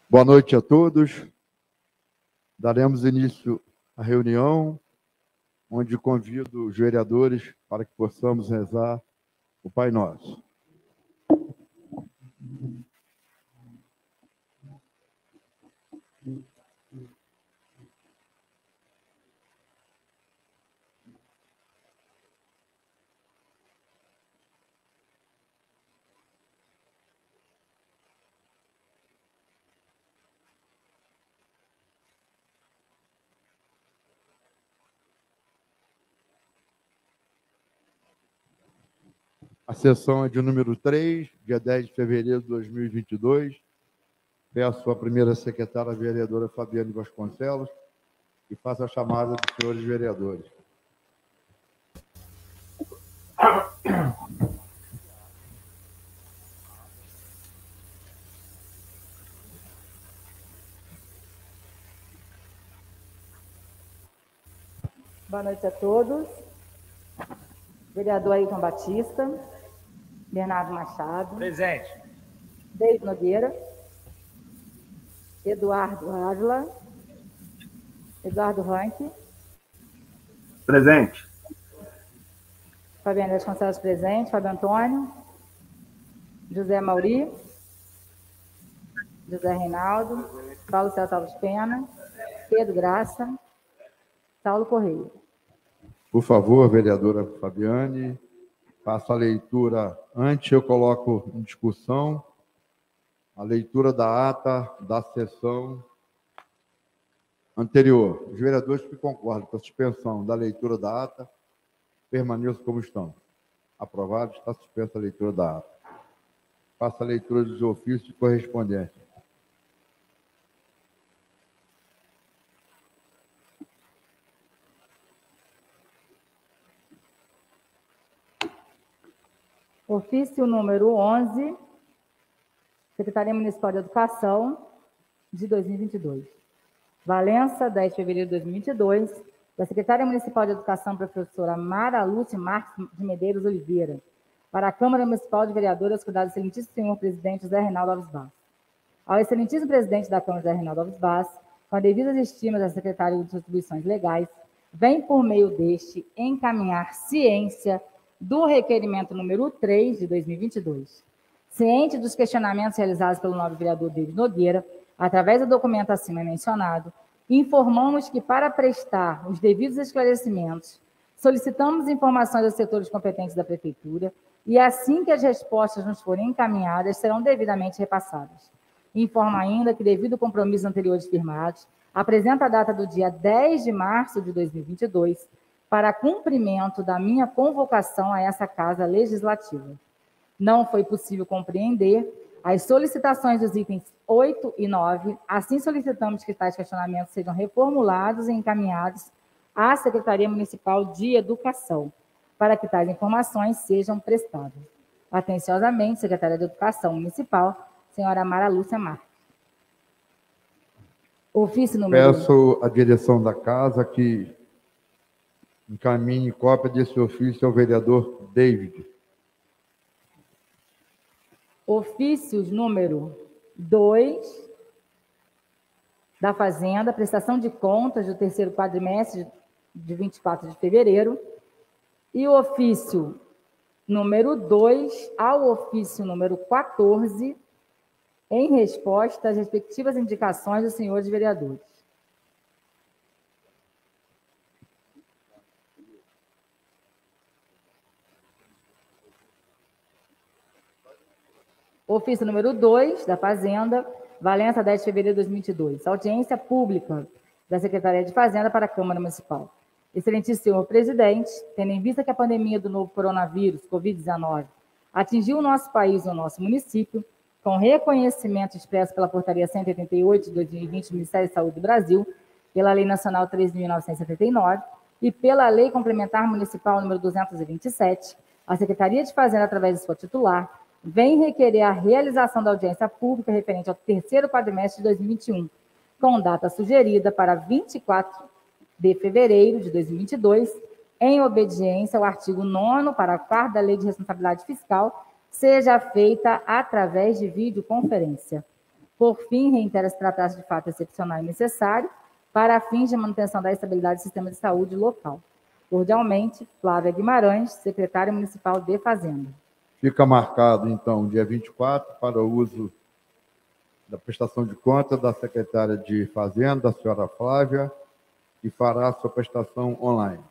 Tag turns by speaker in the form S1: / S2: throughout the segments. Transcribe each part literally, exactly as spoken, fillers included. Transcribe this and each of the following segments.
S1: Boa noite a todos. Daremos início à reunião, onde convido os vereadores para que possamos rezar o Pai Nosso. A sessão é de número três, dia dez de fevereiro de dois mil e vinte e dois. Peço à primeira secretária, a vereadora Fabiane Vasconcelos, que faça a chamada dos senhores vereadores.
S2: Boa noite a todos. Vereador Ailton Batista, Bernardo Machado.
S3: Presente.
S2: Deide Nogueira. Eduardo Ávila. Eduardo Ranque.
S4: Presente.
S2: Fabiane Vasconcelos presente. Fábio Antônio. José Mauri. José Reinaldo. Paulo César Alves Pena. Pedro Graça. Saulo Correia.
S1: Por favor, vereadora Fabiane, faça a leitura. Antes eu coloco em discussão a leitura da ata da sessão anterior. Os vereadores que concordam com a suspensão da leitura da ata permaneçam como estão. Aprovado, está suspensa a leitura da ata. Faça a leitura dos ofícios correspondentes.
S2: Ofício número onze, Secretaria Municipal de Educação, de dois mil e vinte e dois. Valença, dez de fevereiro de dois mil e vinte e dois, da Secretária Municipal de Educação, professora Mara Lúcia Marques de Medeiros Oliveira, para a Câmara Municipal de Vereadores, cuidado do excelentíssimo senhor presidente José Reinaldo Alves Bass. Ao excelentíssimo presidente da Câmara, José Reinaldo Alves Bass, com as devidas estimas da Secretaria de Atribuições Legais, vem por meio deste encaminhar ciência do requerimento número três de dois mil e vinte e dois. Ciente dos questionamentos realizados pelo nobre vereador Deide Nogueira, através do documento acima mencionado, informamos que, para prestar os devidos esclarecimentos, solicitamos informações aos setores competentes da Prefeitura e, assim que as respostas nos forem encaminhadas, serão devidamente repassadas. Informa ainda que, devido ao compromisso anteriores firmados, apresenta a data do dia dez de março de dois mil e vinte e dois, para cumprimento da minha convocação a essa Casa Legislativa. Não foi possível compreender as solicitações dos itens oito e nove, assim solicitamos que tais questionamentos sejam reformulados e encaminhados à Secretaria Municipal de Educação, para que tais informações sejam prestadas. Atenciosamente, Secretária de Educação Municipal, senhora Mara Lúcia Marques. Ofício número...
S1: Peço à direção da Casa que encaminhe cópia desse ofício ao vereador David.
S2: Ofícios número dois da Fazenda, prestação de contas do terceiro quadrimestre de vinte e quatro de fevereiro, e o ofício número dois ao ofício número quatorze, em resposta às respectivas indicações dos senhores vereadores. Ofício número dois, da Fazenda, Valença, dez de fevereiro de dois mil e vinte e dois. Audiência pública da Secretaria de Fazenda para a Câmara Municipal. Excelentíssimo senhor presidente, tendo em vista que a pandemia do novo coronavírus, covid dezenove, atingiu o nosso país e o nosso município, com reconhecimento expresso pela Portaria cento e oitenta e oito de dois mil e vinte do Ministério da Saúde do Brasil, pela Lei Nacional treze mil novecentos e setenta e nove e pela Lei Complementar Municipal número duzentos e vinte e sete, a Secretaria de Fazenda, através de sua titular, vem requerer a realização da audiência pública referente ao terceiro quadrimestre de dois mil e vinte e um, com data sugerida para vinte e quatro de fevereiro de dois mil e vinte e dois, em obediência ao artigo nono, parágrafo quarto da Lei de Responsabilidade Fiscal, seja feita através de videoconferência. Por fim, reitera se tratar-se de fato excepcional e necessário para fins de manutenção da estabilidade do sistema de saúde local. Cordialmente, Flávia Guimarães, secretária municipal de Fazenda.
S1: Fica marcado, então, dia vinte e quatro, para o uso da prestação de contas da secretária de Fazenda, a senhora Flávia, que fará a sua prestação online.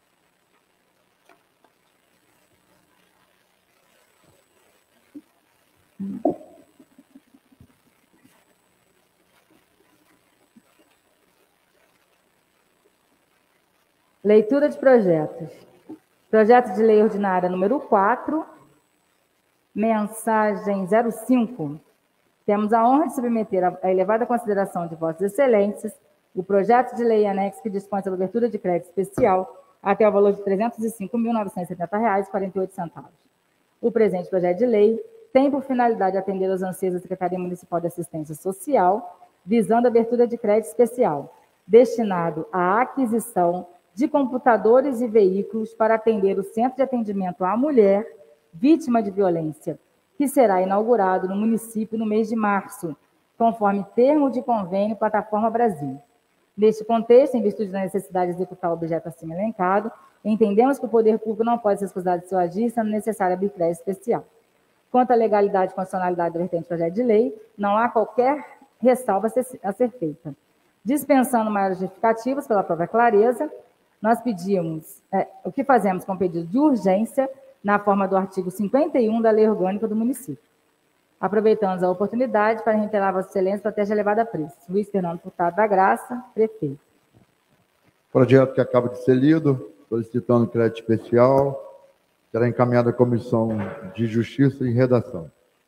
S2: Leitura de projetos. Projeto de lei ordinária número quatro, mensagem zero cinco. Temos a honra de submeter à elevada consideração de vossas excelências o projeto de lei anexo que dispõe sobre abertura de crédito especial até o valor de trezentos e cinco mil, novecentos e setenta reais e quarenta e oito centavos. O presente projeto de lei tem por finalidade atender aos anseios da Secretaria Municipal de Assistência Social, visando a abertura de crédito especial, destinado à aquisição de computadores e veículos para atender o Centro de Atendimento à Mulher Vítima de Violência, que será inaugurado no município no mês de março, conforme termo de convênio Plataforma Brasil. Neste contexto, em virtude da necessidade de executar o objeto acima elencado, entendemos que o poder público não pode ser excusado de seu agir, sendo necessário abrir crédito especial. Quanto à legalidade e constitucionalidade do vertente projeto de lei, não há qualquer ressalva a ser feita. Dispensando maiores justificativos pela própria clareza, nós pedimos, é, o que fazemos com pedido de urgência na forma do artigo cinquenta e um da Lei Orgânica do Município. Aproveitamos a oportunidade para reiterar a Vossa Excelência estratégia elevada a preço. Luiz Fernando Furtado da Graça, prefeito.
S1: Projeto que acaba de ser lido, solicitando crédito especial, será encaminhado à Comissão de Justiça e Redação.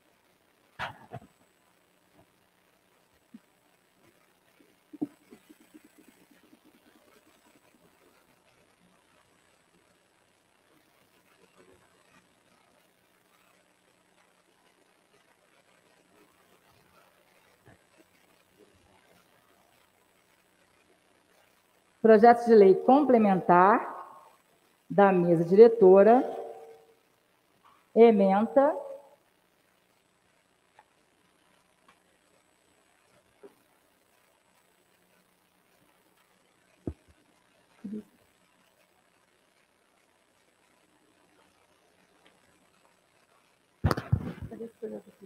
S2: Projeto de lei complementar da mesa diretora, ementa, cadê esse projeto aqui?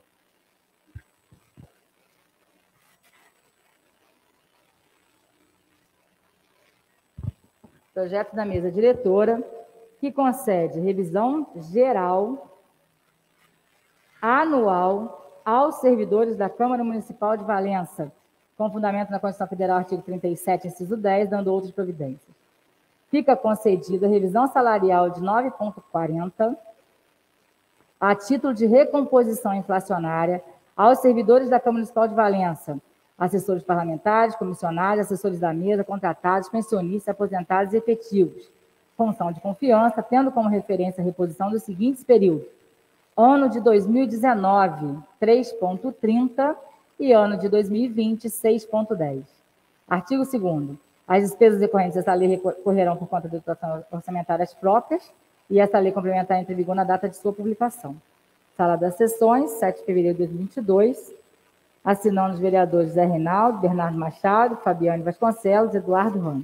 S2: Projeto da mesa diretora, que concede revisão geral anual aos servidores da Câmara Municipal de Valença, com fundamento na Constituição Federal, artigo trinta e sete, inciso dez, dando outras providências. Fica concedida revisão salarial de nove vírgula quarenta a título de recomposição inflacionária aos servidores da Câmara Municipal de Valença, assessores parlamentares, comissionados, assessores da mesa, contratados, pensionistas, aposentados e efetivos. Função de confiança, tendo como referência a reposição dos seguintes períodos. Ano de dois mil e dezenove, três vírgula trinta e ano de dois mil e vinte, seis vírgula dez. Artigo segundo. As despesas decorrentes dessa lei recorrerão por conta de dotações orçamentárias próprias e essa lei complementar entra em vigor na data de sua publicação. Sala das Sessões, sete de fevereiro de dois mil e vinte e dois. Assinando os vereadores Zé Reinaldo, Bernardo Machado, Fabiane Vasconcelos, Eduardo Ramos.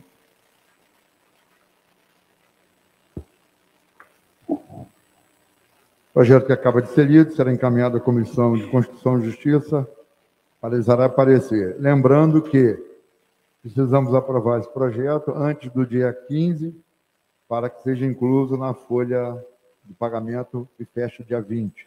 S1: Projeto que acaba de ser lido será encaminhado à Comissão de Constituição e Justiça para lhes dar parecer. Lembrando que precisamos aprovar esse projeto antes do dia quinze, para que seja incluso na folha de pagamento que fecha dia vinte.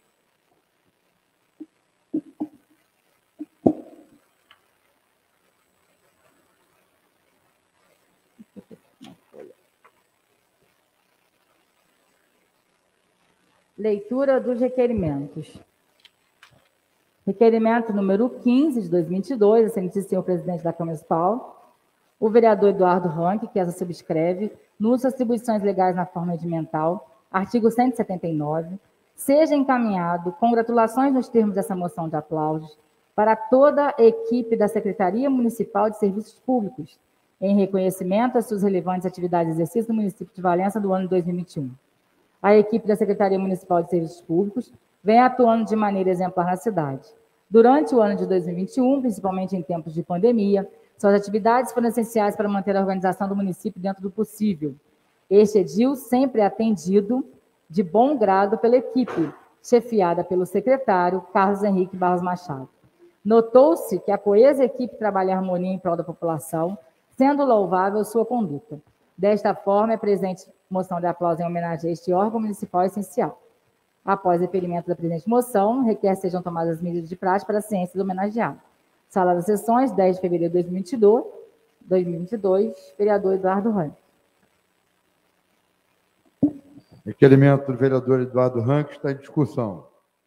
S2: Leitura dos requerimentos. Requerimento número quinze, de dois mil e vinte e dois, excelentíssimo senhor presidente da Câmara Municipal, o vereador Eduardo Ranque, que essa subscreve, nos atribuições legais na forma regimental, artigo cento e setenta e nove, seja encaminhado congratulações nos termos dessa moção de aplausos para toda a equipe da Secretaria Municipal de Serviços Públicos, em reconhecimento às suas relevantes atividades de exercício no município de Valença do ano de dois mil e vinte e um. A equipe da Secretaria Municipal de Serviços Públicos vem atuando de maneira exemplar na cidade. Durante o ano de dois mil e vinte e um, principalmente em tempos de pandemia, suas atividades foram essenciais para manter a organização do município dentro do possível. Este edil sempre é atendido de bom grado pela equipe, chefiada pelo secretário Carlos Henrique Barros Machado. Notou-se que a coesa equipe trabalha em harmonia em prol da população, sendo louvável sua conduta. Desta forma, é presente moção de aplauso em homenagem a este órgão municipal essencial. Após o requerimento da presente moção, requer que sejam tomadas as medidas de prática para a ciência do homenageado. Sala das Sessões, dez de fevereiro de dois mil e vinte e dois, vereador Eduardo Rank.
S1: Requerimento do vereador Eduardo Rank está em discussão.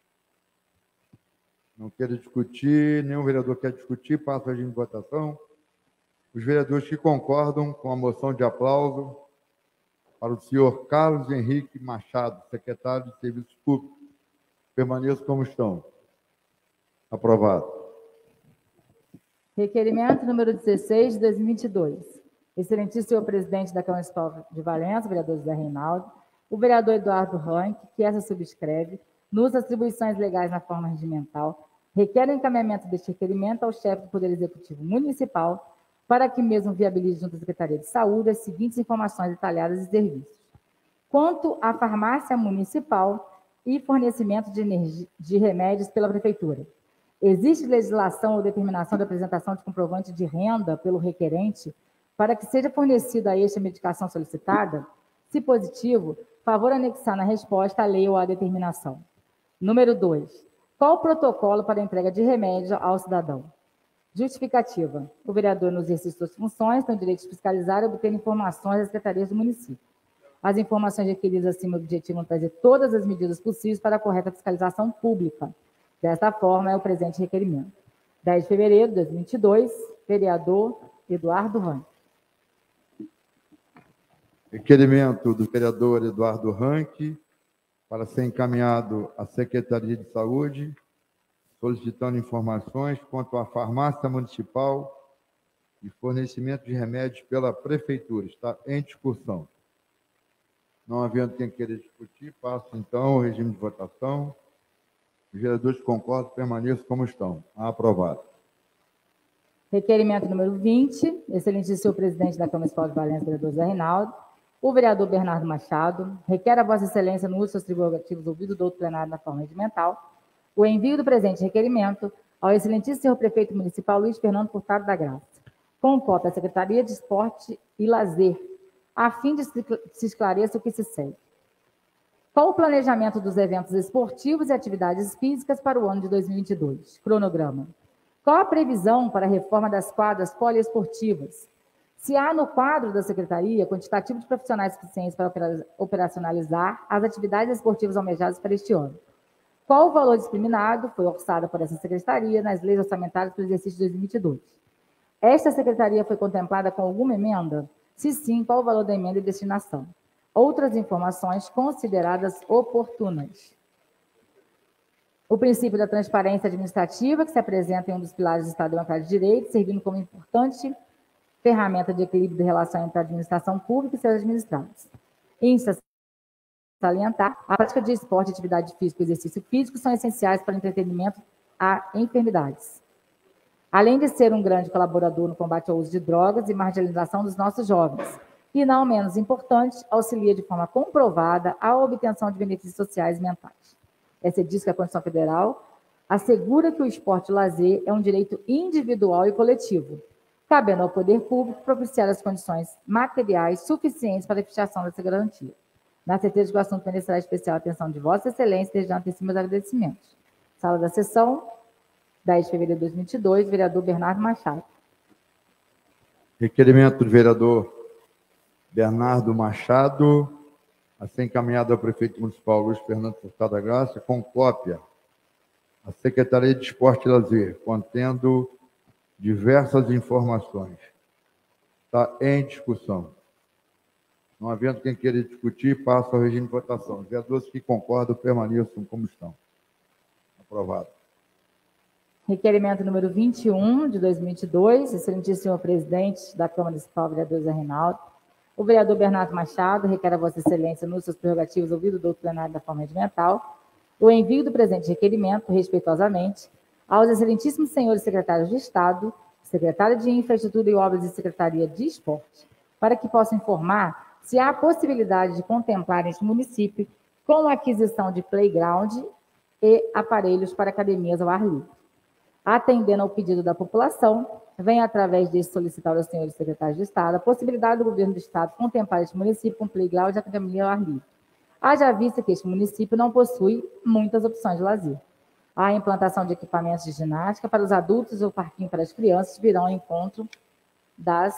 S1: Não quero discutir, nenhum vereador quer discutir, passa o regime de votação. Os vereadores que concordam com a moção de aplauso para o senhor Carlos Henrique Machado, secretário de Serviços Públicos, permaneçam como estão. Aprovado.
S2: Requerimento número dezesseis de dois mil e vinte e dois. Excelentíssimo senhor presidente da Câmara Municipal de Valença, vereador José Reinaldo, o vereador Eduardo Rank, que essa subscreve, nos atribuições legais na forma regimental, requer o encaminhamento deste requerimento ao chefe do Poder Executivo Municipal para que mesmo viabilize junto à Secretaria de Saúde as seguintes informações detalhadas de serviços. Quanto à farmácia municipal e fornecimento de, energia, de remédios pela Prefeitura. Existe legislação ou determinação de apresentação de comprovante de renda pelo requerente para que seja fornecida a este a medicação solicitada? Se positivo, favor anexar na resposta a lei ou a determinação. Número dois. Qual o protocolo para a entrega de remédio ao cidadão? Justificativa. O vereador, no exercício de suas funções, tem o direito de fiscalizar e obter informações das secretarias do município. As informações requeridas acima objetivam trazer todas as medidas possíveis para a correta fiscalização pública. Desta forma, é o presente requerimento. dez de fevereiro de dois mil e vinte e dois, vereador Eduardo Rank.
S1: Requerimento do vereador Eduardo Rank para ser encaminhado à Secretaria de Saúde, solicitando informações quanto à farmácia municipal e fornecimento de remédios pela Prefeitura. Está em discussão. Não havendo quem queira discutir, passo então ao regime de votação. Os vereadores que concordam permaneçam como estão. Aprovado.
S2: Requerimento número vinte, excelentíssimo senhor presidente da Câmara Municipal de Valença, vereador Zé Reinaldo, o vereador Bernardo Machado, requer a Vossa Excelência, no uso dos seus prerrogativos ouvido do outro plenário na forma regimental, o envio do presente requerimento ao excelentíssimo senhor prefeito municipal Luiz Fernando Furtado da Graça, com cópia à Secretaria de Esporte e Lazer, a fim de se esclareça o que se segue. Qual o planejamento dos eventos esportivos e atividades físicas para o ano de dois mil e vinte e dois? Cronograma. Qual a previsão para a reforma das quadras poliesportivas? Se há no quadro da Secretaria quantitativo de profissionais suficientes para operacionalizar as atividades esportivas almejadas para este ano? Qual o valor discriminado foi orçado por essa Secretaria nas leis orçamentárias para o exercício de dois mil e vinte e dois? Esta Secretaria foi contemplada com alguma emenda? Se sim, qual o valor da emenda e destinação? Outras informações consideradas oportunas. O princípio da transparência administrativa, que se apresenta em um dos pilares do Estado Democrático de Direito, servindo como importante ferramenta de equilíbrio de relação entre a administração pública e seus administrados. Insta salientar, a prática de esporte, atividade física e exercício físico são essenciais para o entretenimento a enfermidades. Além de ser um grande colaborador no combate ao uso de drogas e marginalização dos nossos jovens, e, não menos importante, auxilia de forma comprovada a obtenção de benefícios sociais e mentais. Essa diz que a Constituição Federal assegura que o esporte e o lazer é um direito individual e coletivo, cabendo ao poder público propiciar as condições materiais suficientes para a efetivação dessa garantia. Na certeza de que o assunto merecerá especial atenção de Vossa Excelência, desde antecipar os agradecimentos. Sala da sessão, dez de fevereiro de dois mil e vinte e dois, vereador Bernardo Machado.
S1: Requerimento do vereador Bernardo Machado, a ser encaminhado ao prefeito municipal Luiz Fernando Furtado da Graça, com cópia à Secretaria de Esporte e Lazer, contendo diversas informações. Está em discussão. Não havendo quem queira discutir, passa ao regime de votação. Os vereadores que concordam permaneçam como estão. Aprovado.
S2: Requerimento número vinte e um, de dois mil e vinte e dois, excelentíssimo senhor presidente da Câmara Municipal, vereador Zé Reinaldo. O vereador Bernardo Machado requer a Vossa Excelência, nos seus prerrogativos, ouvido do outro plenário da forma regimental, o envio do presente requerimento, respeitosamente, aos excelentíssimos senhores secretários de Estado, secretário de Infraestrutura e Obras e Secretaria de Esporte, para que possam informar se há possibilidade de contemplar este município com a aquisição de playground e aparelhos para academias ao ar livre. Atendendo ao pedido da população, vem através deste solicitar aos senhores secretários de Estado a possibilidade do governo do Estado contemplar este município com playground e academia ao ar livre. Haja vista que este município não possui muitas opções de lazer. A implantação de equipamentos de ginástica para os adultos e o parquinho para as crianças virão ao encontro das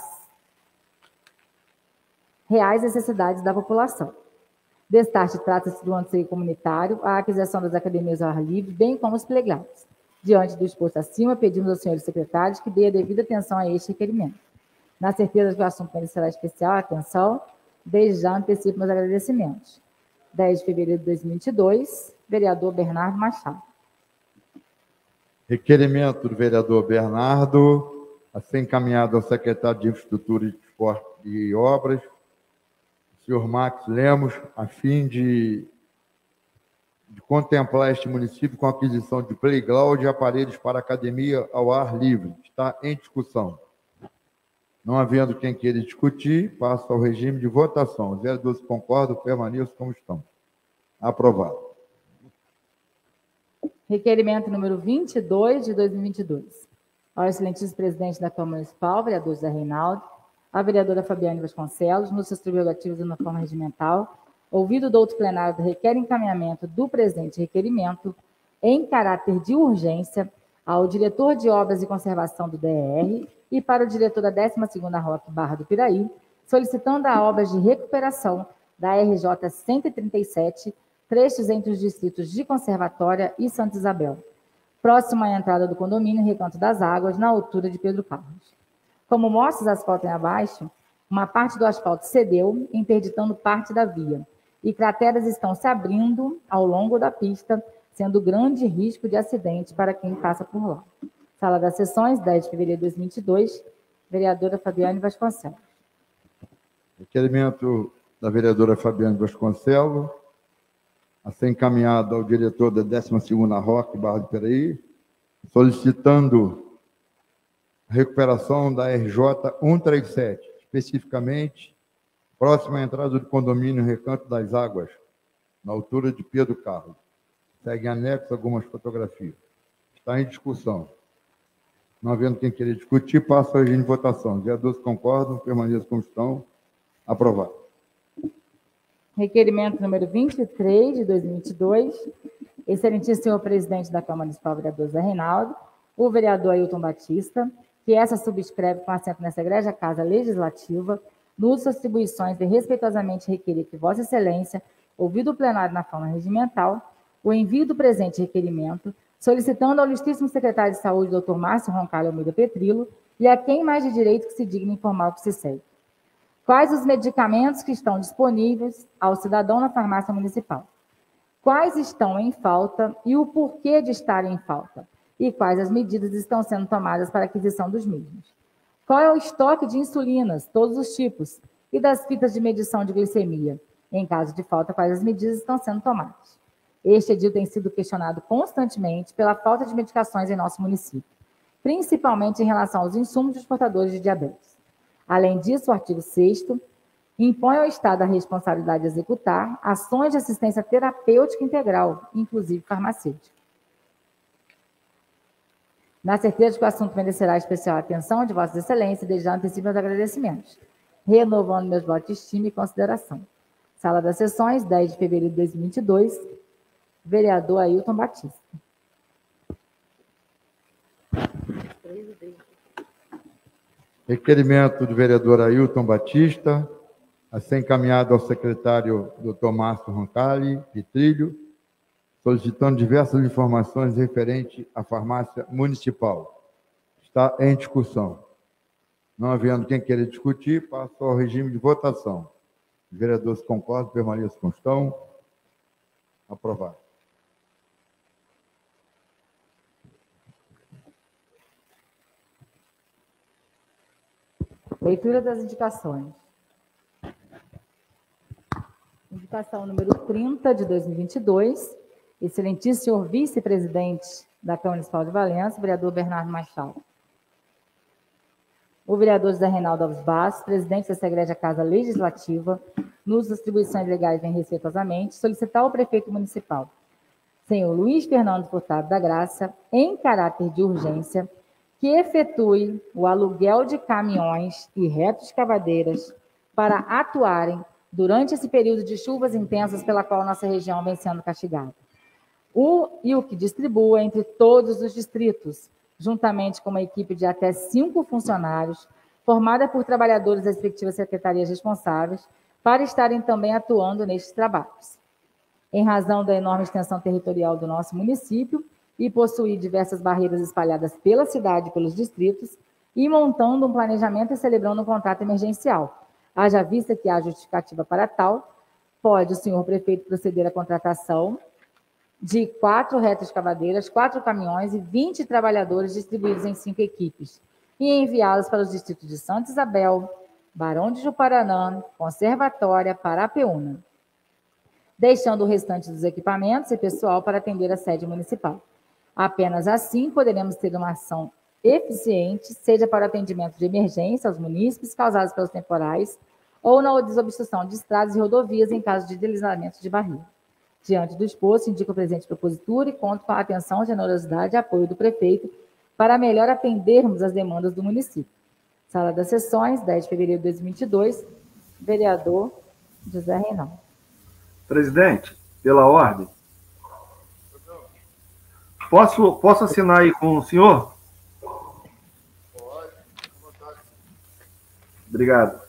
S2: reais necessidades da população. Destaque trata-se do anseio comunitário, a aquisição das academias ao ar livre, bem como os playgrounds. Diante do exposto acima, pedimos aos senhores secretários que dê a devida atenção a este requerimento. Na certeza de que o assunto merecerá especial atenção, desde já antecipo meus agradecimentos. dez de fevereiro de dois mil e vinte e dois, vereador Bernardo Machado.
S1: Requerimento do vereador Bernardo, a ser encaminhado ao secretário de Infraestrutura, Esporte e Obras, senhor Max Lemos, a fim de, de contemplar este município com a aquisição de playground e aparelhos para academia ao ar livre. Está em discussão. Não havendo quem queira discutir, passo ao regime de votação. Os vereadores concordam, permaneçam como estão. Aprovado.
S2: Requerimento número vinte e dois de dois mil e vinte e dois. Ao excelentíssimo presidente da Câmara Municipal, vereador José Reinaldo, a vereadora Fabiane Vasconcelos, nos seus prerrogativos e na forma regimental, ouvido do outro plenário do requer encaminhamento do presente requerimento em caráter de urgência ao diretor de Obras e Conservação do D E R e para o diretor da décima segunda ROC Barra do Piraí, solicitando a obras de recuperação da R J cento e trinta e sete, trechos entre os distritos de Conservatória e Santa Isabel, próximo à entrada do condomínio Recanto das Águas, na altura de Pedro Carlos. Como mostra os asfaltos em abaixo, uma parte do asfalto cedeu, interditando parte da via, e crateras estão se abrindo ao longo da pista, sendo grande risco de acidente para quem passa por lá. Sala das Sessões, dez de fevereiro de dois mil e vinte e dois, vereadora Fabiane Vasconcelos.
S1: Requerimento da vereadora Fabiane Vasconcelos, a ser encaminhado ao diretor da décima segunda ROC Barra do Piraí, solicitando a recuperação da R J cento e trinta e sete, especificamente próxima à entrada do condomínio Recanto das Águas, na altura de Pedro Carlos. Segue anexo algumas fotografias. Está em discussão. Não havendo quem queira discutir, passo ao regime de votação. Os vereadores concordam, permaneçam como estão. Aprovado.
S2: Requerimento número vinte e três de dois mil e vinte e dois. Excelentíssimo senhor presidente da Câmara Municipal, vereador Zé Reinaldo, o vereador Ailton Batista, que essa subscreve com assento nessa egrégia Casa Legislativa, nos suas atribuições de respeitosamente requerer que Vossa Excelência, ouvido o plenário na forma regimental, o envio do presente requerimento, solicitando ao ilustríssimo secretário de Saúde, doutor Márcio Roncalho Almeida Petrilo, e a quem mais de direito que se digne informar o que se segue. Quais os medicamentos que estão disponíveis ao cidadão na farmácia municipal? Quais estão em falta e o porquê de estarem em falta? E quais as medidas estão sendo tomadas para a aquisição dos mesmos? Qual é o estoque de insulinas, todos os tipos, e das fitas de medição de glicemia? Em caso de falta, quais as medidas estão sendo tomadas? Este edil tem sido questionado constantemente pela falta de medicações em nosso município, principalmente em relação aos insumos dos portadores de diabetes. Além disso, o artigo sexto impõe ao Estado a responsabilidade de executar ações de assistência terapêutica integral, inclusive farmacêutica. Na certeza de que o assunto merecerá especial atenção de Vossas Excelências, desde já antecipo meus agradecimentos, renovando meus votos de estima e consideração. Sala das Sessões, dez de fevereiro de dois mil e vinte e dois, vereador Ailton Batista.
S1: Requerimento do vereador Ailton Batista, a ser encaminhado ao secretário doutor Márcio Roncalho Petrilho, solicitando diversas informações referentes à farmácia municipal. Está em discussão. Não havendo quem queira discutir, passo ao regime de votação. Os vereadores concordam, permaneçam como estão. Aprovado.
S2: Leitura das indicações. Indicação número trinta de dois mil e vinte e dois. Excelentíssimo senhor vice-presidente da Câmara Municipal de Valença, vereador Bernardo Machado. O vereador José Reinaldo Alves Bastos, presidente dessa Egrégia Casa Legislativa, nos atribuições legais, vem respeitosamente solicitar ao prefeito municipal, senhor Luiz Fernando Furtado da Graça, em caráter de urgência, que efetue o aluguel de caminhões e retroescavadeiras para atuarem durante esse período de chuvas intensas pela qual nossa região vem sendo castigada. O, e o que distribua entre todos os distritos, juntamente com uma equipe de até cinco funcionários, formada por trabalhadores das respectivas secretarias responsáveis, para estarem também atuando nestes trabalhos. Em razão da enorme extensão territorial do nosso município e possuir diversas barreiras espalhadas pela cidade e pelos distritos, e montando um planejamento e celebrando um contrato emergencial. Haja vista que há justificativa para tal, pode o senhor prefeito proceder à contratação de quatro retroescavadeiras, quatro caminhões e vinte trabalhadores distribuídos em cinco equipes, e enviá-los para os distritos de Santa Isabel, Barão de Juparanã, Conservatória, Parapeúna, deixando o restante dos equipamentos e pessoal para atender a sede municipal. Apenas assim poderemos ter uma ação eficiente, seja para o atendimento de emergência aos munícipes causados pelos temporais ou na desobstrução de estradas e rodovias em caso de deslizamento de barreira. Diante do exposto, indico o presente propositura e conto com a atenção, generosidade e apoio do prefeito para melhor atendermos as demandas do município. Sala das Sessões, dez de fevereiro de dois mil e vinte e dois, vereador José Reinaldo.
S3: Presidente, pela ordem, posso, posso assinar aí com o senhor? Pode, à vontade. Obrigado.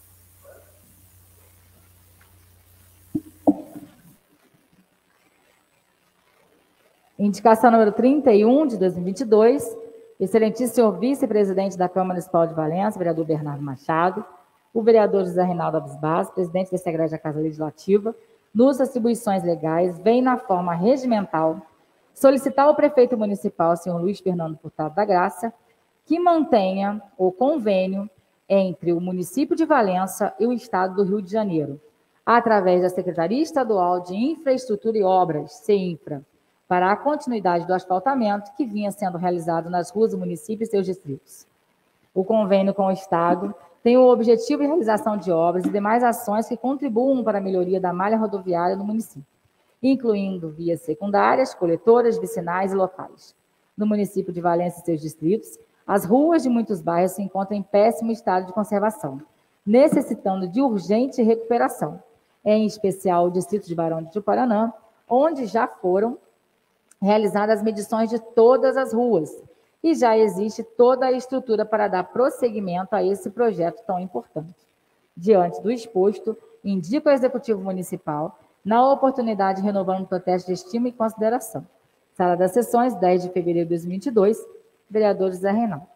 S2: Indicação número trinta e um, de dois mil e vinte e dois, excelentíssimo senhor vice-presidente da Câmara Municipal de Valença, vereador Bernardo Machado, o vereador José Reinaldo Alves Bastos, presidente dessa Egrégia Casa Legislativa, nos atribuições legais, vem na forma regimental solicitar ao prefeito municipal, senhor Luiz Fernando Furtado da Graça, que mantenha o convênio entre o município de Valença e o estado do Rio de Janeiro, através da Secretaria Estadual de Infraestrutura e Obras, CEINFRA, para a continuidade do asfaltamento que vinha sendo realizado nas ruas do município e seus distritos. O convênio com o Estado tem o objetivo de realização de obras e demais ações que contribuam para a melhoria da malha rodoviária no município, incluindo vias secundárias, coletoras, vicinais e locais. No município de Valença e seus distritos, as ruas de muitos bairros se encontram em péssimo estado de conservação, necessitando de urgente recuperação, em especial o distrito de Barão de Juparanã, onde já foram realizadas as medições de todas as ruas, e já existe toda a estrutura para dar prosseguimento a esse projeto tão importante. Diante do exposto, indico ao Executivo Municipal, na oportunidade, renovando o protesto de estima e consideração. Sala das Sessões, dez de fevereiro de dois mil e vinte e dois, vereador José Reinaldo.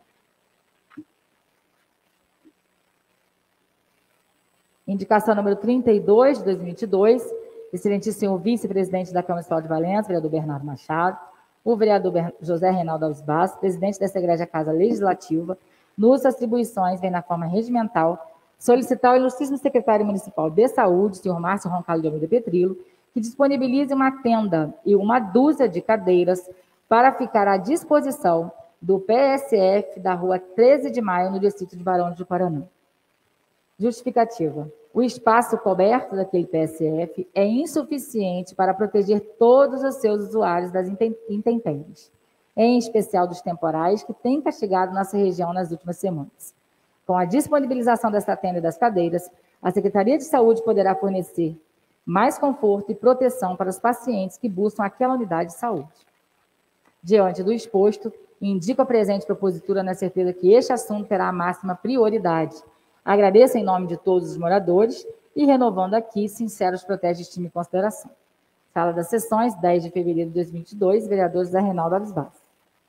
S2: Indicação número trinta e dois, de dois mil e vinte e dois, excelentíssimo senhor vice-presidente da Câmara Municipal de Valença, vereador Bernardo Machado, o vereador José Reinaldo Alves Bastos, presidente dessa Egrégia Casa Legislativa, nos atribuições, vem na forma regimental, solicitar ao ilustríssimo secretário municipal de Saúde, senhor Márcio Roncalho de Almeida Petrilo, que disponibilize uma tenda e uma dúzia de cadeiras para ficar à disposição do P S F da rua treze de maio, no distrito de Barão de Juparanã. Justificativa. O espaço coberto daquele P S F é insuficiente para proteger todos os seus usuários das intempéries, em especial dos temporais que têm castigado nossa região nas últimas semanas. Com a disponibilização desta tenda e das cadeiras, a Secretaria de Saúde poderá fornecer mais conforto e proteção para os pacientes que buscam aquela unidade de saúde. Diante do exposto, indico a presente propositura na certeza que este assunto terá a máxima prioridade. Agradeço em nome de todos os moradores e renovando aqui sinceros protestos de estima e consideração. Sala das Sessões, dez de fevereiro de dois mil e vinte e dois, vereador José Reinaldo Alves Bastos.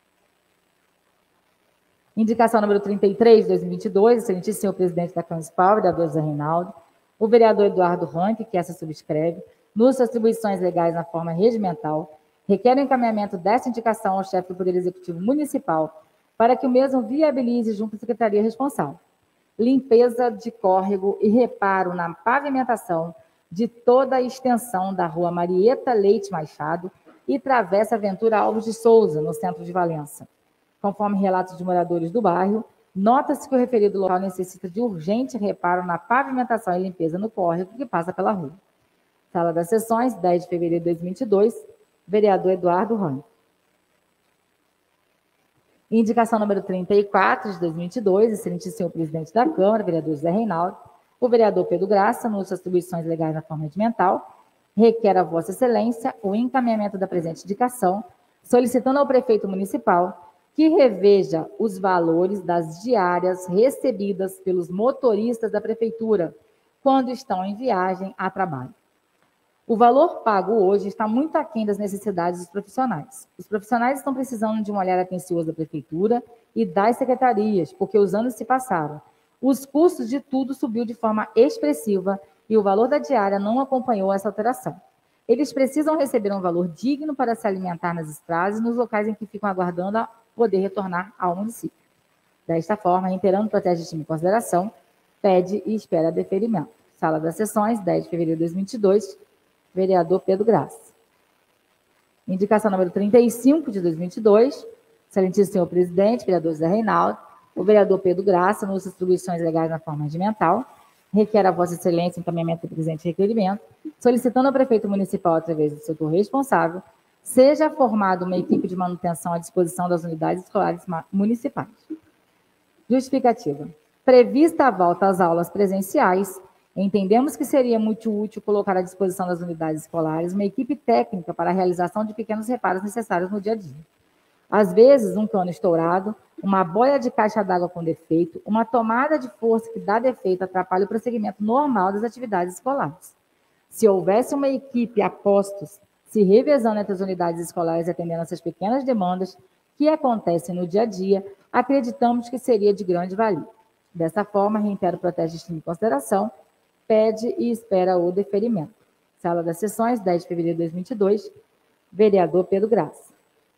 S2: Indicação número trinta e três, de dois mil e vinte e dois, excelentíssimo senhor presidente da Câmara Municipal, vereador José Reinaldo, o vereador Eduardo Ranque, que essa subscreve, nos atribuições legais na forma regimental, requer o encaminhamento dessa indicação ao chefe do Poder Executivo Municipal para que o mesmo viabilize junto à secretaria responsável limpeza de córrego e reparo na pavimentação de toda a extensão da rua Marieta Leite Machado e Travessa Ventura Alves de Souza, no centro de Valença. Conforme relatos de moradores do bairro, nota-se que o referido local necessita de urgente reparo na pavimentação e limpeza no córrego que passa pela rua. Sala das Sessões, dez de fevereiro de dois mil e vinte e dois, vereador Eduardo Rani. Indicação número trinta e quatro, de dois mil e vinte e dois, excelente senhor presidente da Câmara, vereador José Reinaldo, o vereador Pedro Graça, nos suas atribuições legais na forma regimental, requer a Vossa Excelência o encaminhamento da presente indicação, solicitando ao prefeito municipal que reveja os valores das diárias recebidas pelos motoristas da prefeitura quando estão em viagem a trabalho. O valor pago hoje está muito aquém das necessidades dos profissionais. Os profissionais estão precisando de um olhar atencioso da prefeitura e das secretarias, porque os anos se passaram. Os custos de tudo subiu de forma expressiva e o valor da diária não acompanhou essa alteração. Eles precisam receber um valor digno para se alimentar nas estradas e nos locais em que ficam aguardando a poder retornar ao município. Desta forma, reiterando o protesto de estima e consideração, pede e espera deferimento. Sala das Sessões, dez de fevereiro de dois mil e vinte e dois, vereador Pedro Graça. Indicação número trinta e cinco, de dois mil e vinte e dois, excelentíssimo senhor presidente, vereador José Reinaldo, o vereador Pedro Graça, nos atribuições legais na forma regimental, requer a Vossa Excelência o encaminhamento do presente requerimento, solicitando ao prefeito municipal, através do setor responsável, seja formada uma equipe de manutenção à disposição das unidades escolares municipais. Justificativa. Prevista a volta às aulas presenciais, entendemos que seria muito útil colocar à disposição das unidades escolares uma equipe técnica para a realização de pequenos reparos necessários no dia a dia. Às vezes, um cano estourado, uma boia de caixa d'água com defeito, uma tomada de força que dá defeito atrapalha o prosseguimento normal das atividades escolares. Se houvesse uma equipe a postos, se revezando entre as unidades escolares e atendendo essas pequenas demandas que acontecem no dia a dia, acreditamos que seria de grande valia. Dessa forma, reitero o protesto de estima e consideração, pede e espera o deferimento. Sala das Sessões, dez de fevereiro de dois mil e vinte e dois, vereador Pedro Graça.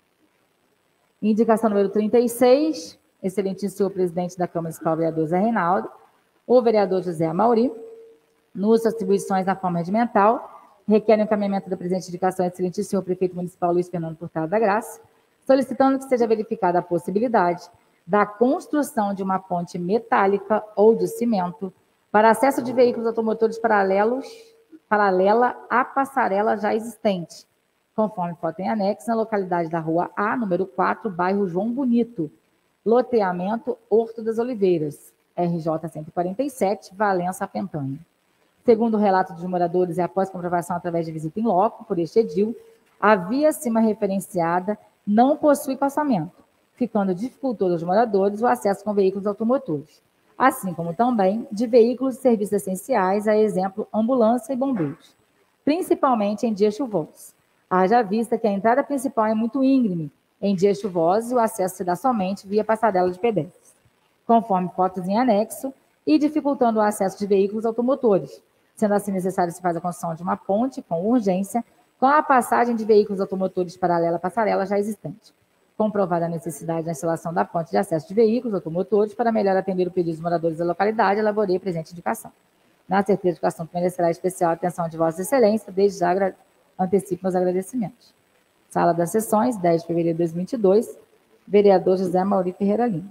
S2: Indicação número trinta e seis, excelentíssimo senhor presidente da Câmara Municipal, vereador Zé Reinaldo, o vereador José Amauri, nos atribuições na forma regimental, requer o encaminhamento da presente indicação, excelentíssimo senhor prefeito municipal Luiz Fernando Furtado da Graça, solicitando que seja verificada a possibilidade da construção de uma ponte metálica ou de cimento para acesso de veículos automotores paralelos, paralela à passarela já existente, conforme foto em anexo, na localidade da Rua A, número quatro, bairro João Bonito, loteamento Horto das Oliveiras, R J cento e quarenta e sete, Valença, Pentanha. Segundo o relato dos moradores e após comprovação através de visita em loco por este edil, a via acima referenciada não possui calçamento, ficando dificultoso aos moradores o acesso com veículos automotores, assim como também de veículos e serviços essenciais, a exemplo, ambulância e bombeiros, principalmente em dias chuvosos. Haja vista que a entrada principal é muito íngreme em dias chuvosos e o acesso se dá somente via passarela de pedestres, conforme fotos em anexo, e dificultando o acesso de veículos automotores, sendo assim necessário se faz a construção de uma ponte com urgência, com a passagem de veículos automotores paralela à passarela já existente. Comprovada a necessidade da instalação da ponte de acesso de veículos automotores para melhor atender o pedido dos moradores da localidade, elaborei a presente indicação. Na certeza de que o assunto merecerá especial atenção de Vossa Excelência, desde já agra... antecipo meus agradecimentos. Sala das Sessões, dez de fevereiro de dois mil e vinte e dois, vereador José Amauri Ferreira Lima.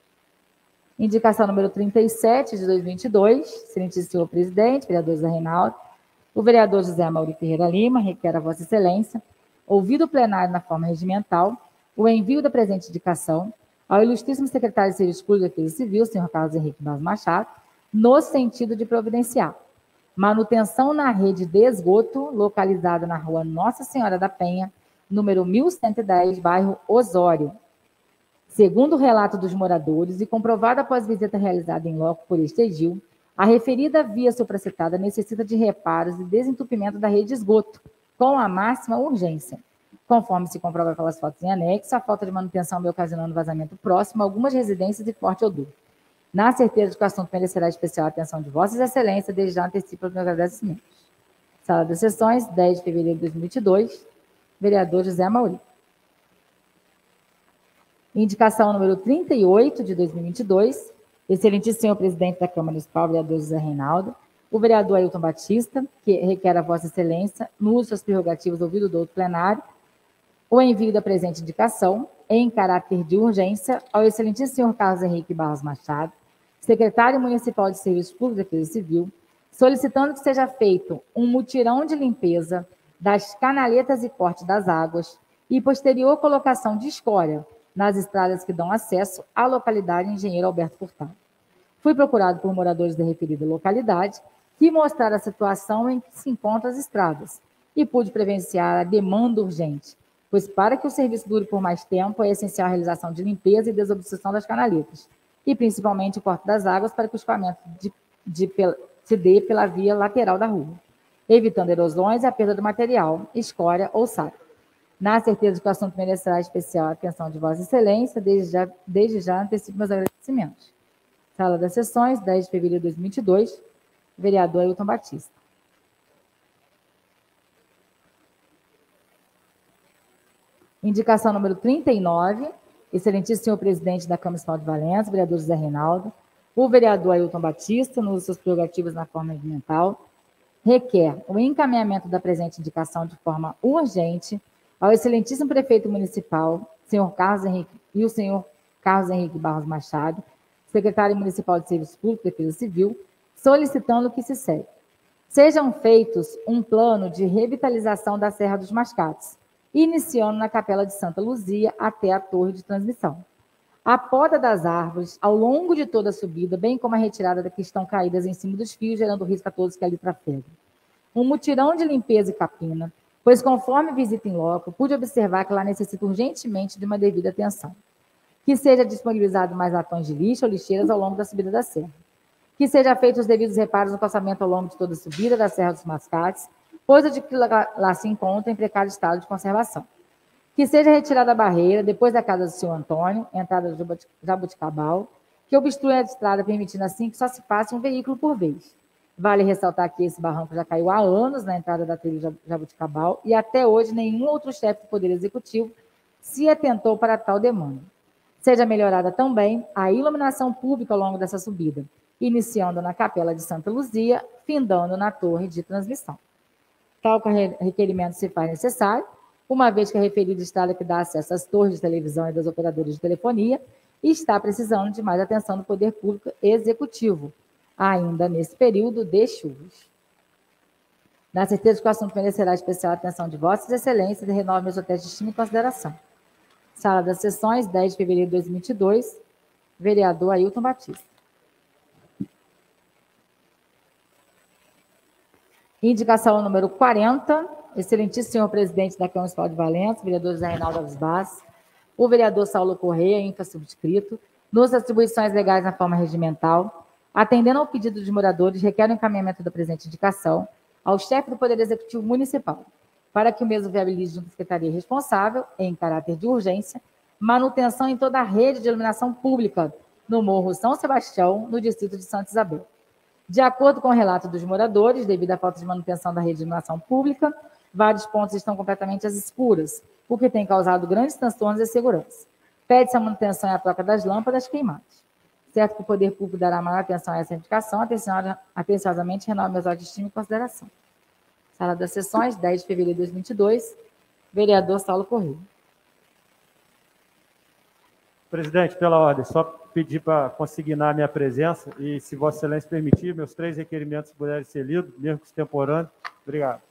S2: Indicação número trinta e sete, de dois mil e vinte e dois, excelentíssimo senhor presidente, vereador José Reinaldo, o vereador José Amauri Ferreira Lima requer a Vossa Excelência, ouvido o plenário na forma regimental, o envio da presente indicação ao ilustríssimo secretário de Serviços Públicos e Defesa Civil, senhor Carlos Henrique Barros Machado, no sentido de providenciar manutenção na rede de esgoto, localizada na rua Nossa Senhora da Penha, número mil cento e dez, bairro Osório. Segundo o relato dos moradores e comprovado após visita realizada em loco por este edil, a referida via supracitada necessita de reparos e desentupimento da rede de esgoto, com a máxima urgência. Conforme se comprova pelas fotos em anexo, a falta de manutenção vem ocasionando vazamento próximo a algumas residências e forte odor. Na certeza de que o assunto merecerá especial atenção de Vossas Excelências, desde já antecipo os meus agradecimentos. Sala das Sessões, dez de fevereiro de dois mil e vinte e dois, vereador José Amauri. Indicação número trinta e oito, de dois mil e vinte e dois, excelentíssimo senhor presidente da Câmara Municipal, vereador José Reinaldo, o vereador Ailton Batista, que requer a Vossa Excelência, no uso das prerrogativas ouvido do outro plenário, o envio da presente indicação, em caráter de urgência, ao excelentíssimo senhor Carlos Henrique Barros Machado, secretário municipal de Serviços Públicos e Defesa Civil, solicitando que seja feito um mutirão de limpeza das canaletas e corte das águas e posterior colocação de escória nas estradas que dão acesso à localidade Engenheiro Alberto Furtado. Fui procurado por moradores da referida localidade que mostraram a situação em que se encontram as estradas e pude presenciar a demanda urgente, pois para que o serviço dure por mais tempo é essencial a realização de limpeza e desobstrução das canaletas e principalmente o corte das águas para que o escoamento de, de, de, se dê pela via lateral da rua, evitando erosões e a perda do material, escória ou sal. Na certeza de que o assunto merecerá especial atenção de Vossa Excelência, desde já, desde já antecipo meus agradecimentos. Sala das Sessões, dez de fevereiro de dois mil e vinte e dois, vereador Ailton Batista. Indicação número trinta e nove, excelentíssimo senhor presidente da Câmara Municipal de Valença, vereador José Reinaldo, o vereador Ailton Batista, nos seus prerrogativas na forma regimental, requer o encaminhamento da presente indicação de forma urgente ao excelentíssimo prefeito municipal, senhor Carlos Henrique, e o senhor Carlos Henrique Barros Machado, secretário municipal de Serviços Públicos e Defesa Civil, solicitando que se segue. Sejam feitos um plano de revitalização da Serra dos Mascates, iniciando na Capela de Santa Luzia até a torre de transmissão. A poda das árvores ao longo de toda a subida, bem como a retirada das que estão caídas em cima dos fios, gerando risco a todos que ali trafegam. Um mutirão de limpeza e capina, pois conforme visita em loco, pude observar que lá necessita urgentemente de uma devida atenção. Que seja disponibilizado mais latões de lixo ou lixeiras ao longo da subida da serra. Que seja feitos os devidos reparos no calçamento ao longo de toda a subida da Serra dos Mascates, pois o de que lá, lá se encontra em precário estado de conservação. Que seja retirada a barreira depois da casa do senhor Antônio, entrada do Jabuticabal, que obstrui a estrada, permitindo assim que só se passe um veículo por vez. Vale ressaltar que esse barranco já caiu há anos na entrada da trilha Jabuticabal e até hoje nenhum outro chefe do Poder Executivo se atentou para tal demanda. Seja melhorada também a iluminação pública ao longo dessa subida, iniciando na Capela de Santa Luzia, findando na torre de transmissão. Tal requerimento se faz necessário, uma vez que a referida estrada que dá acesso às torres de televisão e das operadoras de telefonia está precisando de mais atenção do Poder Público Executivo, ainda nesse período de chuvas. Na certeza que o assunto merecerá especial atenção de Vossas Excelências e renove meus hotéis de estima e consideração. Sala das Sessões, dez de fevereiro de dois mil e vinte e dois, vereador Ailton Batista. Indicação número quarenta, excelentíssimo senhor presidente da Câmara Municipal de Valença, vereador José Reinaldo Alves Bastos, o vereador Saulo Correia, infrasubscrito, nos atribuições legais na forma regimental, atendendo ao pedido de moradores, requer o encaminhamento da presente indicação ao chefe do Poder Executivo Municipal, para que o mesmo viabilize junto à Secretaria responsável, em caráter de urgência, manutenção em toda a rede de iluminação pública no Morro São Sebastião, no distrito de Santa Isabel. De acordo com o relato dos moradores, devido à falta de manutenção da rede de iluminação pública, vários pontos estão completamente às escuras, o que tem causado grandes transtornos de segurança. Pede-se a manutenção e a troca das lâmpadas queimadas. Certo que o Poder Público dará maior atenção a essa indicação, atenciosamente renova meus olhos de estima e consideração. Sala das Sessões, dez de fevereiro de dois mil e vinte e dois, vereador Saulo Correia.
S4: Presidente, pela ordem, só pedir para consignar a minha presença e, se Vossa Excelência permitir, meus três requerimentos puderem ser lidos, mesmo que extemporâneo. Obrigado.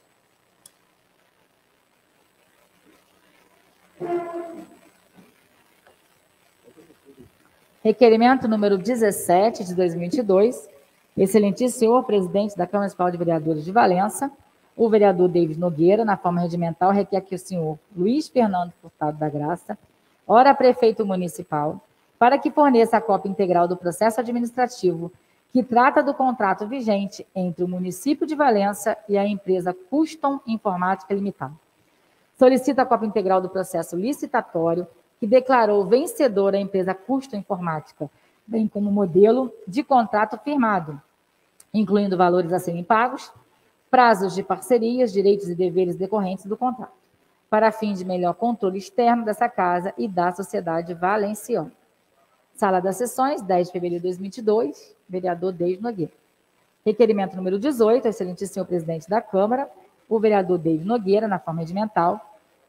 S2: Requerimento número dezessete de dois mil e vinte e dois, excelentíssimo senhor presidente da Câmara Municipal de Vereadores de Valença, o vereador David Nogueira, na forma regimental, requer que o senhor Luiz Fernando Furtado da Graça, ora prefeito municipal, para que forneça a cópia integral do processo administrativo que trata do contrato vigente entre o município de Valença e a empresa Custom Informática Limitada. Solicita a cópia integral do processo licitatório que declarou vencedora a empresa Custom Informática, bem como modelo de contrato firmado, incluindo valores a serem pagos, prazos de parcerias, direitos e deveres decorrentes do contrato, para fim de melhor controle externo dessa casa e da sociedade valenciana. Sala das Sessões, dez de fevereiro de dois mil e vinte e dois, vereador David Nogueira. Requerimento número dezoito, excelentíssimo senhor presidente da Câmara, o vereador David Nogueira, na forma regimental,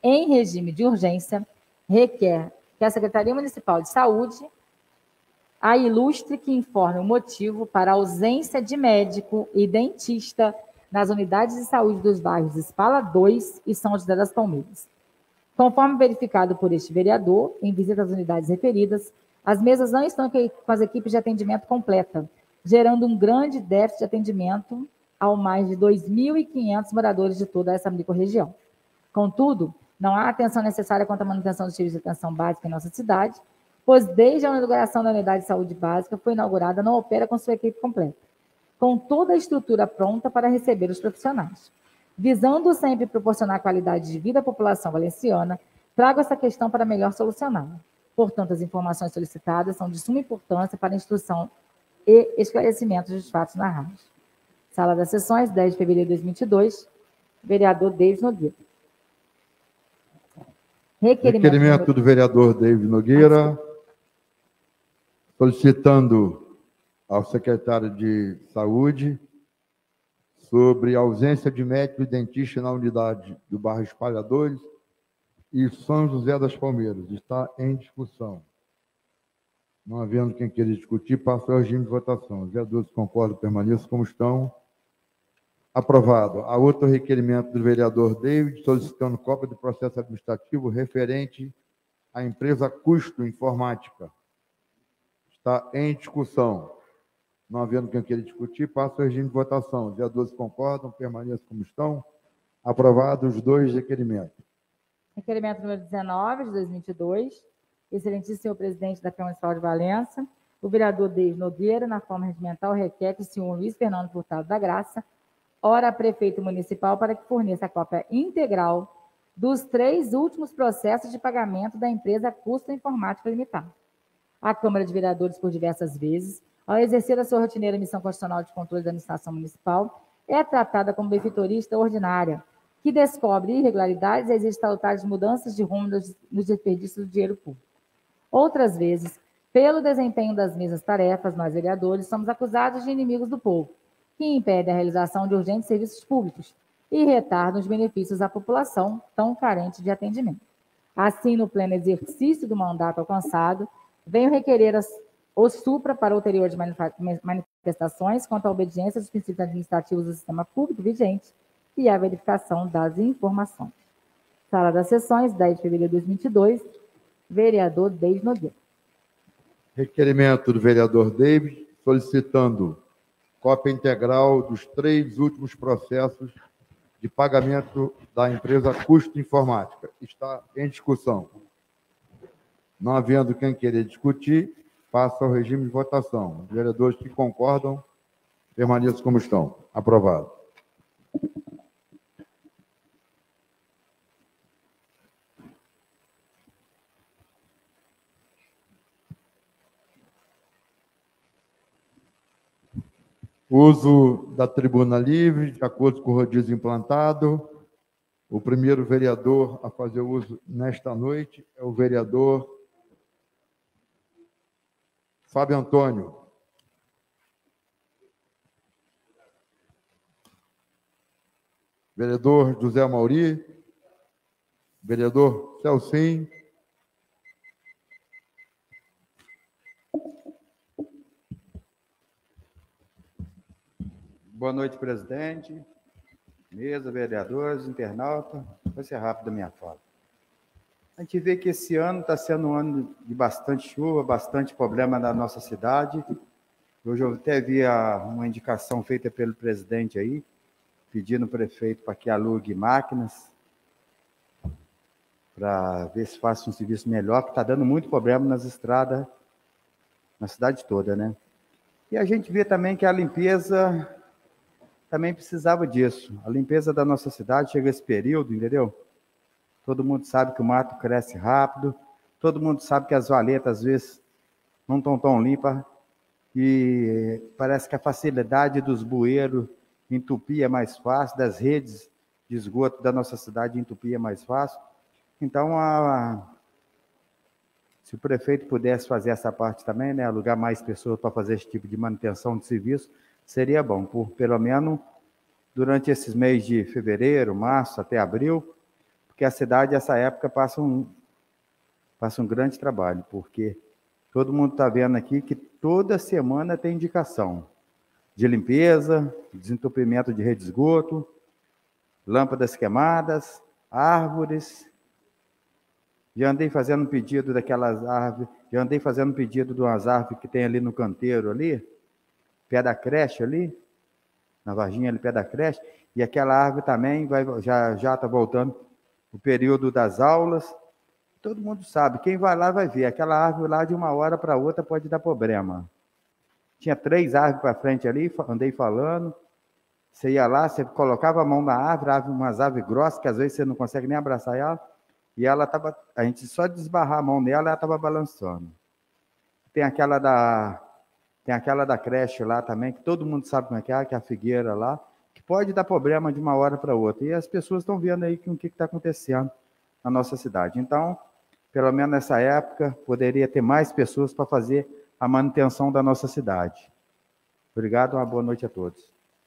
S2: em regime de urgência, requer que a Secretaria Municipal de Saúde a ilustre que informe o motivo para a ausência de médico e dentista nas unidades de saúde dos bairros Espala dois e São José das Palmeiras. Conforme verificado por este vereador, em visita às unidades referidas, as mesas não estão com as equipes de atendimento completa, gerando um grande déficit de atendimento ao mais de dois mil e quinhentos moradores de toda essa microrregião. Contudo, não há atenção necessária quanto à manutenção dos serviços de atenção básica em nossa cidade, pois desde a inauguração da unidade de saúde básica foi inaugurada, não opera com sua equipe completa, com toda a estrutura pronta para receber os profissionais. Visando sempre proporcionar qualidade de vida à população valenciana, trago essa questão para melhor solucioná-la. Portanto, as informações solicitadas são de suma importância para a instrução e esclarecimento dos fatos narrados. Sala das Sessões, dez de fevereiro de dois mil e vinte e dois, vereador David Nogueira.
S1: Requerimento, Requerimento número... do vereador David Nogueira, solicitando ao secretário de Saúde sobre a ausência de médico e dentista na unidade do bairro Espalhadores e São José das Palmeiras. Está em discussão. Não havendo quem queira discutir, passa ao regime de votação. Os vereadores concordam, permaneçam como estão. Aprovado. Há outro requerimento do vereador David, solicitando cópia do processo administrativo referente à empresa Custo Informática. Está em discussão. Não havendo quem queira discutir, passa ao regime de votação. Os vereadores concordam, permaneçam como estão. Aprovados os dois requerimentos.
S2: Requerimento número dezenove, de dois mil e vinte e dois. Excelentíssimo senhor presidente da Câmara Municipal de Valença, o vereador David Nogueira, na forma regimental, requer que o senhor Luiz Fernando Furtado da Graça, ora prefeito municipal, para que forneça a cópia integral dos três últimos processos de pagamento da empresa Custo Informática Limitada. A Câmara de Vereadores, por diversas vezes, ao exercer a sua rotineira missão constitucional de controle da administração municipal, é tratada como benfeitorista ordinária, que descobre irregularidades e exige salutares mudanças de rumo nos desperdícios do dinheiro público. Outras vezes, pelo desempenho das mesmas tarefas, nós, vereadores, somos acusados de inimigos do povo, que impedem a realização de urgentes serviços públicos e retardam os benefícios à população tão carente de atendimento. Assim, no pleno exercício do mandato alcançado, venho requerer as, o supra para ulteriores manifestações quanto à obediência dos princípios administrativos do sistema público vigente e a verificação das informações. Sala das Sessões, dez de fevereiro de dois mil e vinte e dois, vereador David Nogueira.
S1: Requerimento do vereador David, solicitando cópia integral dos três últimos processos de pagamento da empresa Custo Informática. Está em discussão. Não havendo quem querer discutir, passa ao regime de votação. Os vereadores que concordam, permaneçam como estão. Aprovado. Uso da tribuna livre, de acordo com o rodízio implantado. O primeiro vereador a fazer uso nesta noite é o vereador Fábio Antônio. Vereador José Mauri. Vereador Celcim.
S5: Boa noite, presidente, mesa, vereadores, internauta. Vai ser rápido a minha fala. A gente vê que esse ano está sendo um ano de bastante chuva, bastante problema na nossa cidade. Hoje eu até vi uma indicação feita pelo presidente aí, pedindo ao prefeito para que alugue máquinas, para ver se faça um serviço melhor, porque está dando muito problema nas estradas, na cidade toda, né? E a gente vê também que a limpeza também precisava disso. A limpeza da nossa cidade chega esse período, entendeu? Todo mundo sabe que o mato cresce rápido, todo mundo sabe que as valetas, às vezes, não estão tão limpas, e parece que a facilidade dos bueiros entupir é mais fácil, das redes de esgoto da nossa cidade entupir é mais fácil. Então, a... se o prefeito pudesse fazer essa parte também, né, alugar mais pessoas para fazer esse tipo de manutenção de serviço, seria bom, por pelo menos durante esses meses de fevereiro, março até abril, porque a cidade, nessa época, passa um, passa um grande trabalho, porque todo mundo está vendo aqui que toda semana tem indicação de limpeza, desentupimento de rede de esgoto, lâmpadas queimadas, árvores. Já andei fazendo um pedido daquelas árvores, já andei fazendo um pedido de umas árvores que tem ali no canteiro, ali, pé da creche ali, na Varginha ali, pé da creche, e aquela árvore também vai, já já está voltando o período das aulas. Todo mundo sabe, quem vai lá vai ver, aquela árvore lá de uma hora para outra pode dar problema. Tinha três árvores para frente ali, andei falando, você ia lá, você colocava a mão na árvore, umas árvores grossas, que às vezes você não consegue nem abraçar ela, e ela estava, a gente só desbarrar a mão nela, ela estava balançando. Tem aquela da, tem aquela da creche lá também, que todo mundo sabe como é que é, que é a figueira lá, que pode dar problema de uma hora para outra. E as pessoas estão vendo aí o que está acontecendo na nossa cidade. Então, pelo menos nessa época, poderia ter mais pessoas para fazer a manutenção da nossa cidade. Obrigado, uma boa noite a todos.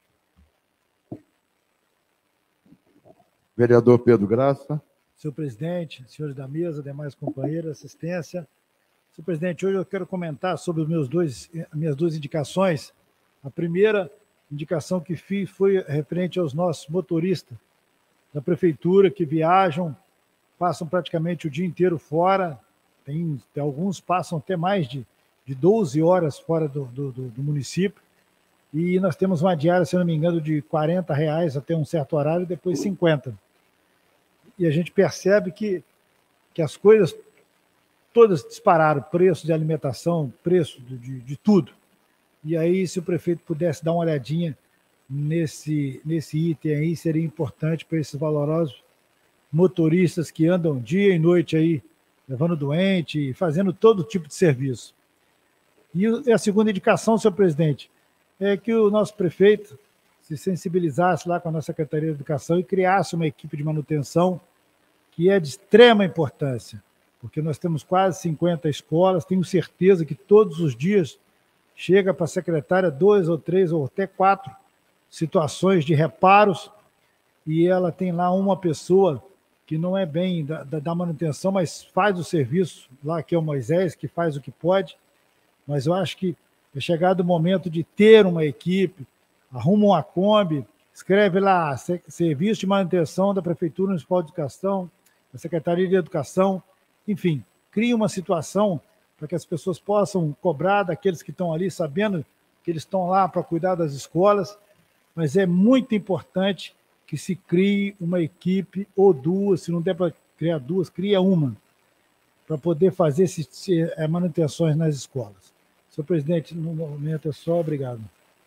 S1: Vereador Pedro Graça.
S6: Senhor presidente, senhores da mesa, demais companheiros, assistência. Senhor presidente, hoje eu quero comentar sobre os meus dois, minhas duas indicações. A primeira indicação que fiz foi referente aos nossos motoristas da prefeitura que viajam, passam praticamente o dia inteiro fora, tem, tem alguns passam até mais de, de doze horas fora do, do, do município, e nós temos uma diária, se não me engano, de quarenta reais até um certo horário, e depois cinquenta. E a gente percebe que, que as coisas todas dispararam, preço de alimentação, preço de, de tudo. E aí, se o prefeito pudesse dar uma olhadinha nesse, nesse item aí, seria importante para esses valorosos motoristas que andam dia e noite aí, levando doente, fazendo todo tipo de serviço. E a segunda indicação, senhor presidente, é que o nosso prefeito se sensibilizasse lá com a nossa Secretaria de Educação e criasse uma equipe de manutenção que é de extrema importância, porque nós temos quase cinquenta escolas, tenho certeza que todos os dias chega para a secretária dois ou três ou até quatro situações de reparos, e ela tem lá uma pessoa que não é bem da, da manutenção, mas faz o serviço lá, que é o Moisés, que faz o que pode, mas eu acho que é chegado o momento de ter uma equipe, arruma uma Kombi, escreve lá, Serviço de Manutenção da Prefeitura Municipal de Educação, da Secretaria de Educação, enfim, cria uma situação para que as pessoas possam cobrar daqueles que estão ali, sabendo que eles estão lá para cuidar das escolas, mas é muito importante que se crie uma equipe ou duas, se não der para criar duas, cria uma, para poder fazer esse, é, manutenções nas escolas. Senhor presidente, no momento é só, obrigado.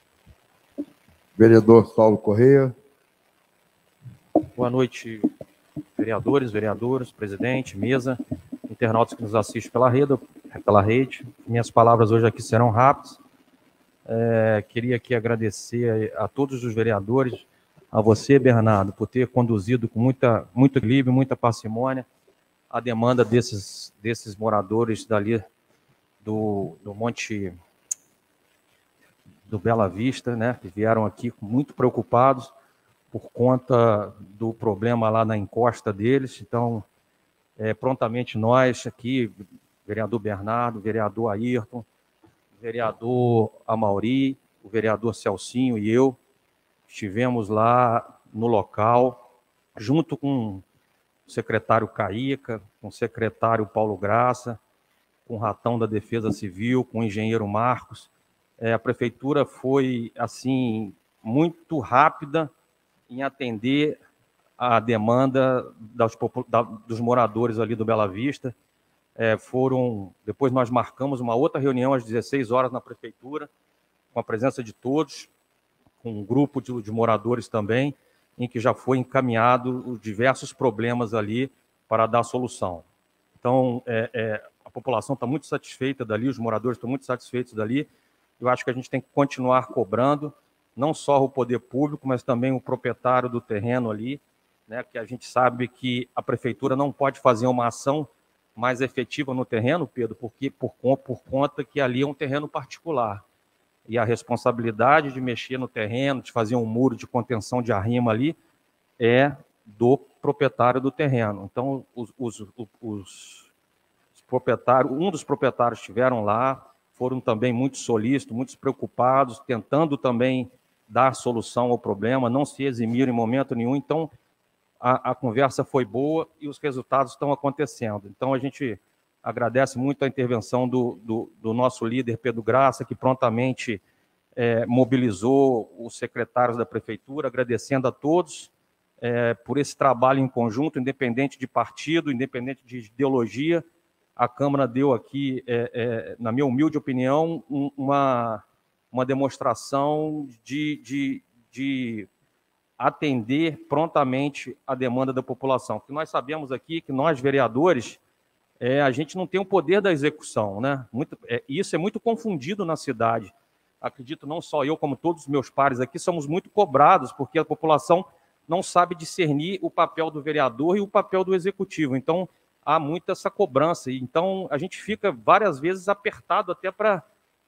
S1: Vereador Saulo Correia.
S7: Boa noite, vereadores, vereadoras, presidente, mesa, internautas que nos assistem pela rede, pela rede. Minhas palavras hoje aqui serão rápidas. É, queria aqui agradecer a todos os vereadores, a você, Bernardo, por ter conduzido com muita, muito equilíbrio, muita parcimônia a demanda desses, desses moradores dali do, do Monte do Bela Vista, né, que vieram aqui muito preocupados por conta do problema lá na encosta deles. Então, é, prontamente nós aqui, vereador Bernardo, vereador Ayrton, vereador Amauri, o vereador Celcinho e eu, estivemos lá no local, junto com o secretário Caíca, com o secretário Paulo Graça, com o Ratão da Defesa Civil, com o engenheiro Marcos. É, a prefeitura foi, assim, muito rápida em atender a demanda das, da, dos moradores ali do Bela Vista. É, foram, depois nós marcamos uma outra reunião às dezesseis horas na prefeitura, com a presença de todos, com um grupo de, de moradores também, em que já foi encaminhado os diversos problemas ali para dar solução. Então, é, é, a população está muito satisfeita dali, os moradores estão muito satisfeitos dali. Eu acho que a gente tem que continuar cobrando, não só o poder público, mas também o proprietário do terreno ali, né, que a gente sabe que a prefeitura não pode fazer uma ação mais efetiva no terreno, Pedro, porque por, por conta que ali é um terreno particular. E a responsabilidade de mexer no terreno, de fazer um muro de contenção de arrimo ali, é do proprietário do terreno. Então, os, os, os proprietários, um dos proprietários estiveram lá, foram também muito solícitos, muito preocupados, tentando também dar solução ao problema, não se eximiram em momento nenhum. Então, a, a conversa foi boa e os resultados estão acontecendo. Então, a gente agradece muito a intervenção do, do, do nosso líder, Pedro Graça, que prontamente é, mobilizou os secretários da Prefeitura, agradecendo a todos é, por esse trabalho em conjunto, independente de partido, independente de ideologia. A Câmara deu aqui, é, é, na minha humilde opinião, um, uma, uma demonstração de, de, de atender prontamente a demanda da população. Porque nós sabemos aqui que nós, vereadores, é, a gente não tem o poder da execução, né? Muito, é, isso é muito confundido na cidade. Acredito, não só eu, como todos os meus pares aqui, somos muito cobrados, porque a população não sabe discernir o papel do vereador e o papel do executivo. Então, há muito essa cobrança. Então, a gente fica várias vezes apertado até para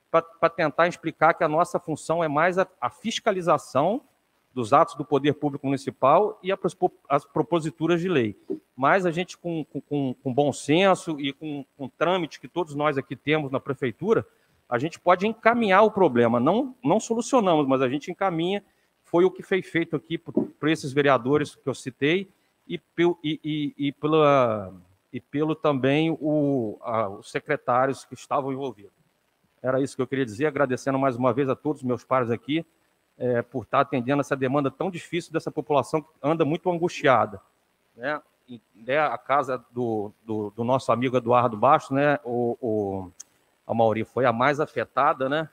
S7: tentar explicar que a nossa função é mais a, a fiscalização dos atos do poder público municipal e a, as proposituras de lei. Mas a gente, com, com, com bom senso e com, com trâmite que todos nós aqui temos na prefeitura, a gente pode encaminhar o problema. Não, não solucionamos, mas a gente encaminha. Foi o que foi feito aqui por, por esses vereadores que eu citei e, e, e, e, pela, e pelo também o, a, os secretários que estavam envolvidos. Era isso que eu queria dizer, agradecendo mais uma vez a todos os meus pares aqui, É, por estar atendendo essa demanda tão difícil dessa população que anda muito angustiada. Né? E, né, a casa do, do, do nosso amigo Eduardo Bastos, né, o, o, a Mauri, foi a mais afetada, né?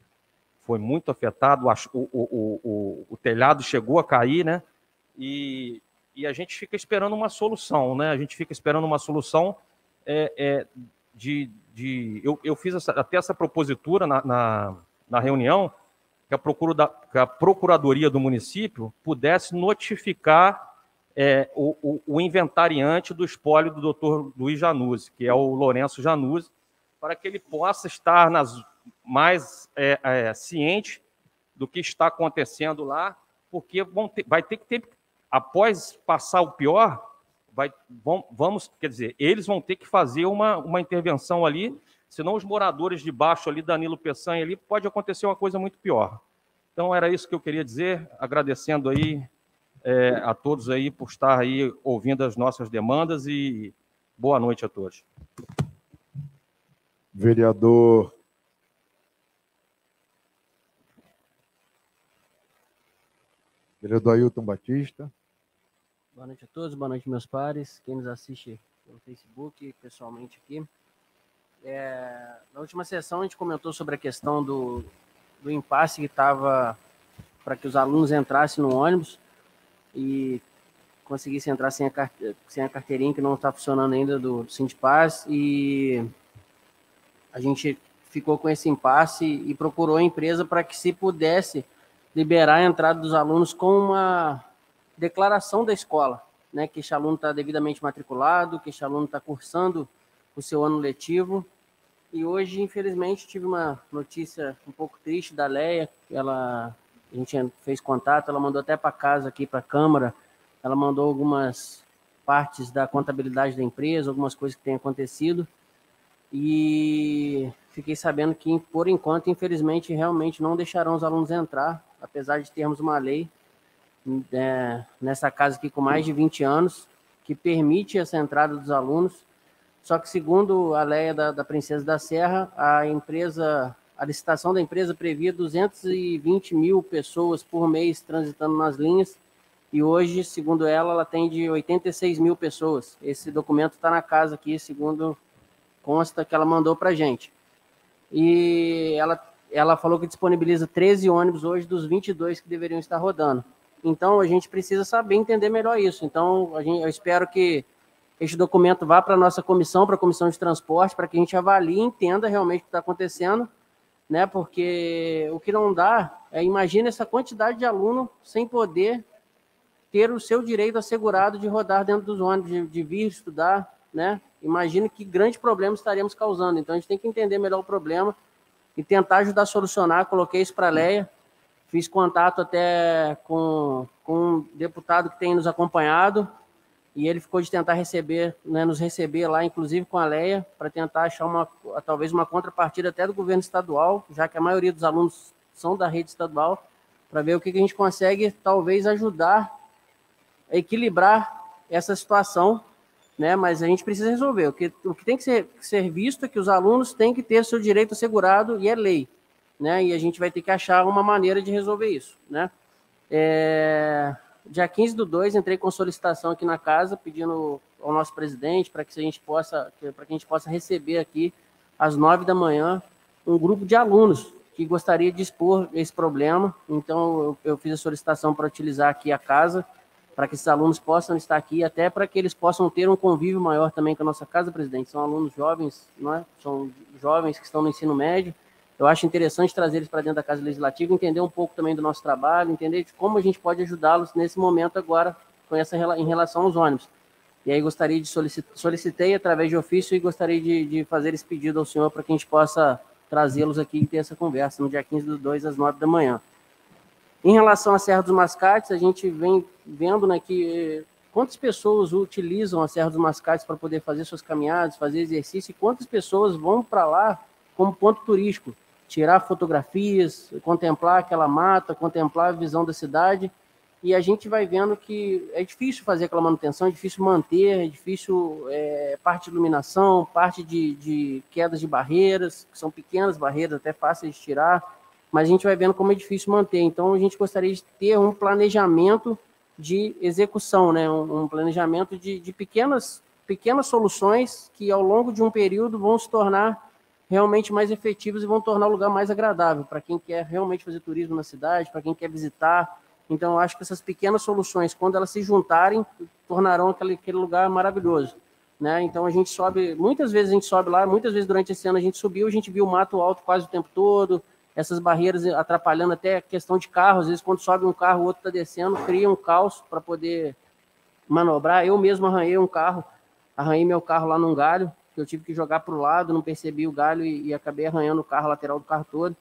S7: Foi muito afetado, o, o, o, o, o telhado chegou a cair, né? E, e a gente fica esperando uma solução, né? A gente fica esperando uma solução é, é, de... de eu, eu fiz essa, até essa propositura na, na, na reunião, que a, procura, que a Procuradoria do município pudesse notificar é, o, o, o inventariante do espólio do doutor Luiz Januzzi, que é o Lourenço Januzzi, para que ele possa estar nas, mais é, é, ciente do que está acontecendo lá, porque vão ter, vai ter que ter, após passar o pior, vai, vão, vamos, quer dizer, eles vão ter que fazer uma, uma intervenção ali, senão os moradores de baixo ali, Danilo Peçanha, ali, pode acontecer uma coisa muito pior. Então, era isso que eu queria dizer, agradecendo aí é, a todos aí por estar aí ouvindo as nossas demandas e boa noite a todos.
S1: Vereador Vereador Ailton Batista.
S8: Boa noite a todos, boa noite meus pares, quem nos assiste pelo Facebook, pessoalmente aqui. É, na última sessão a gente comentou sobre a questão do, do impasse que estava para que os alunos entrassem no ônibus e conseguissem entrar sem a, carte, sem a carteirinha que não está funcionando ainda do, do Sindipaz, e a gente ficou com esse impasse e procurou a empresa para que se pudesse liberar a entrada dos alunos com uma declaração da escola, né, que esse aluno está devidamente matriculado, que esse aluno está cursando o seu ano letivo. E hoje, infelizmente, tive uma notícia um pouco triste da Leia, ela, a gente fez contato, ela mandou até para casa aqui, para a Câmara, ela mandou algumas partes da contabilidade da empresa, algumas coisas que têm acontecido, e fiquei sabendo que, por enquanto, infelizmente, realmente não deixarão os alunos entrar, apesar de termos uma lei é, nessa casa aqui com mais de vinte anos, que permite essa entrada dos alunos. Só que, segundo a Leia da, da Princesa da Serra, a empresa, a licitação da empresa previa duzentas e vinte mil pessoas por mês transitando nas linhas, e hoje, segundo ela, ela atende oitenta e seis mil pessoas. Esse documento está na casa aqui, segundo consta que ela mandou para a gente. E ela, ela falou que disponibiliza treze ônibus hoje dos vinte e dois que deveriam estar rodando. Então, a gente precisa saber entender melhor isso. Então, a gente, eu espero que este documento vá para a nossa comissão, para a comissão de transporte, para que a gente avalie e entenda realmente o que está acontecendo, né? Porque o que não dá é, imagina essa quantidade de aluno sem poder ter o seu direito assegurado de rodar dentro dos ônibus, de, de vir estudar, né? Imagina que grande problema estaremos causando. Então, a gente tem que entender melhor o problema e tentar ajudar a solucionar. Coloquei isso para a Leia, Fiz contato até com, com um deputado que tem nos acompanhado, e ele ficou de tentar receber, né, nos receber lá, inclusive com a Leia, para tentar achar uma, talvez uma contrapartida até do governo estadual, já que a maioria dos alunos são da rede estadual, para ver o que, que a gente consegue, talvez, ajudar a equilibrar essa situação, né? Mas a gente precisa resolver. O que, o que tem que ser, ser visto é que os alunos têm que ter seu direito assegurado, e é lei, né? E a gente vai ter que achar uma maneira de resolver isso, né? É... Dia quinze do dois, entrei com solicitação aqui na casa, pedindo ao nosso presidente para que a gente possa, para que a gente possa receber aqui, às nove da manhã, um grupo de alunos que gostaria de expor esse problema. Então, eu, eu fiz a solicitação para utilizar aqui a casa, para que esses alunos possam estar aqui, até para que eles possam ter um convívio maior também com a nossa casa, presidente. São alunos jovens, não é? São jovens que estão no ensino médio. Eu acho interessante trazer eles para dentro da Casa Legislativa, entender um pouco também do nosso trabalho, entender de como a gente pode ajudá-los nesse momento agora, com essa, em relação aos ônibus. E aí gostaria de solicitar, solicitei através de ofício e gostaria de, de fazer esse pedido ao senhor para que a gente possa trazê-los aqui e ter essa conversa no dia quinze do dois, às nove da manhã. Em relação à Serra dos Mascates, a gente vem vendo, né, que quantas pessoas utilizam a Serra dos Mascates para poder fazer suas caminhadas, fazer exercício, e quantas pessoas vão para lá como ponto turístico, tirar fotografias, contemplar aquela mata, contemplar a visão da cidade, e a gente vai vendo que é difícil fazer aquela manutenção, é difícil manter, é difícil é, parte de iluminação, parte de, de quedas de barreiras, que são pequenas barreiras, até fáceis de tirar, mas a gente vai vendo como é difícil manter. Então, a gente gostaria de ter um planejamento de execução, né? um, um planejamento de, de pequenas, pequenas soluções que, ao longo de um período, vão se tornar realmente mais efetivos e vão tornar o lugar mais agradável para quem quer realmente fazer turismo na cidade, para quem quer visitar. Então, eu acho que essas pequenas soluções, quando elas se juntarem, tornarão aquele, aquele lugar maravilhoso, né? Então, a gente sobe, muitas vezes a gente sobe lá, muitas vezes durante esse ano a gente subiu, a gente viu o mato alto quase o tempo todo, essas barreiras atrapalhando até a questão de carro. Às vezes, quando sobe um carro, o outro está descendo, cria um caos para poder manobrar. Eu mesmo arranhei um carro, arranhei meu carro lá num galho, que eu tive que jogar para o lado, não percebi o galho e, e acabei arranhando o carro, a lateral do carro todo.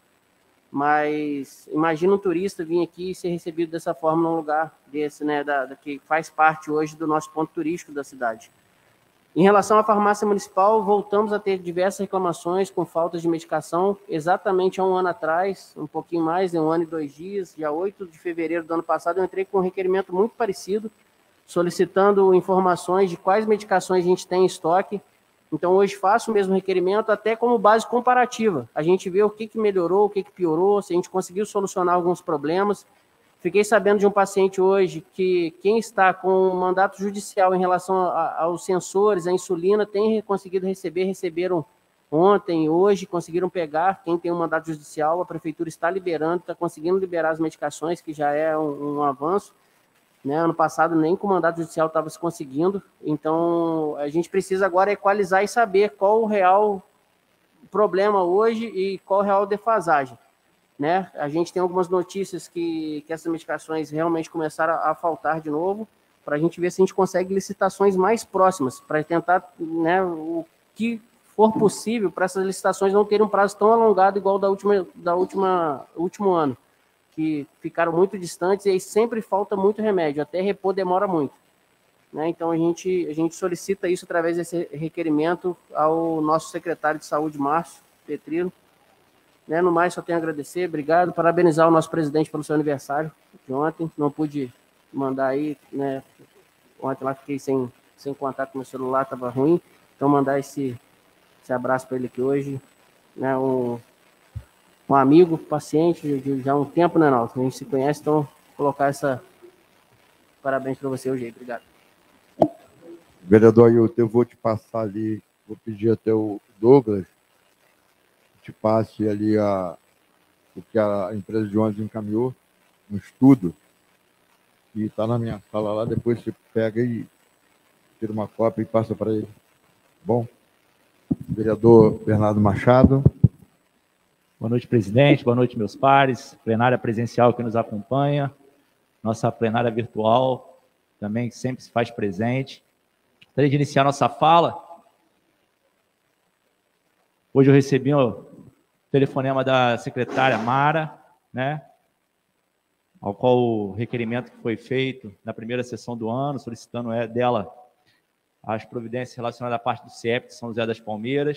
S8: Mas imagina um turista vir aqui e ser recebido dessa forma num lugar desse, né, da, da, que faz parte hoje do nosso ponto turístico da cidade. Em relação à farmácia municipal, voltamos a ter diversas reclamações com faltas de medicação, exatamente há um ano atrás, um pouquinho mais, um ano e dois dias, dia oito de fevereiro do ano passado, eu entrei com um requerimento muito parecido, solicitando informações de quais medicações a gente tem em estoque. Então, hoje faço o mesmo requerimento até como base comparativa. A gente vê o que, que melhorou, o que, que piorou, se a gente conseguiu solucionar alguns problemas. Fiquei sabendo de um paciente hoje que quem está com um mandato judicial em relação a, aos sensores, a insulina, tem conseguido receber, receberam ontem, hoje, conseguiram pegar. Quem tem um mandato judicial, a prefeitura está liberando, está conseguindo liberar as medicações, que já é um, um avanço. Né? Ano passado nem com o mandato judicial estava se conseguindo, então a gente precisa agora equalizar e saber qual o real problema hoje e qual a real defasagem. Né? A gente tem algumas notícias que, que essas medicações realmente começaram a, a faltar de novo, para a gente ver se a gente consegue licitações mais próximas, para tentar, né, o que for possível para essas licitações não terem um prazo tão alongado igual da última, da última último ano, que ficaram muito distantes e aí sempre falta muito remédio, até repor demora muito. Né? Então, a gente, a gente solicita isso através desse requerimento ao nosso secretário de Saúde, Márcio Petrino. Né? No mais, só tenho a agradecer, obrigado, parabenizar o nosso presidente pelo seu aniversário de ontem, não pude mandar aí, né? Ontem lá fiquei sem, sem contato com meu celular, estava ruim, então mandar esse, esse abraço para ele aqui hoje, né? Um, um amigo, paciente, de já há um tempo, né, Naldo? A gente se conhece, então colocar essa... Parabéns para você hoje, obrigado.
S1: Vereador Ailton, eu vou te passar ali, vou pedir até o Douglas, te passe ali a, o que a empresa de ônibus encaminhou, um estudo, e está na minha sala lá, depois você pega e tira uma cópia e passa para ele. Bom, vereador Bernardo Machado.
S9: Boa noite, presidente. Boa noite, meus pares. Plenária presencial que nos acompanha. Nossa plenária virtual também que sempre se faz presente. Antes de iniciar nossa fala, hoje eu recebi o telefonema da secretária Mara, né? ao qual o requerimento que foi feito na primeira sessão do ano, solicitando é, dela as providências relacionadas à parte do C E P de São José das Palmeiras,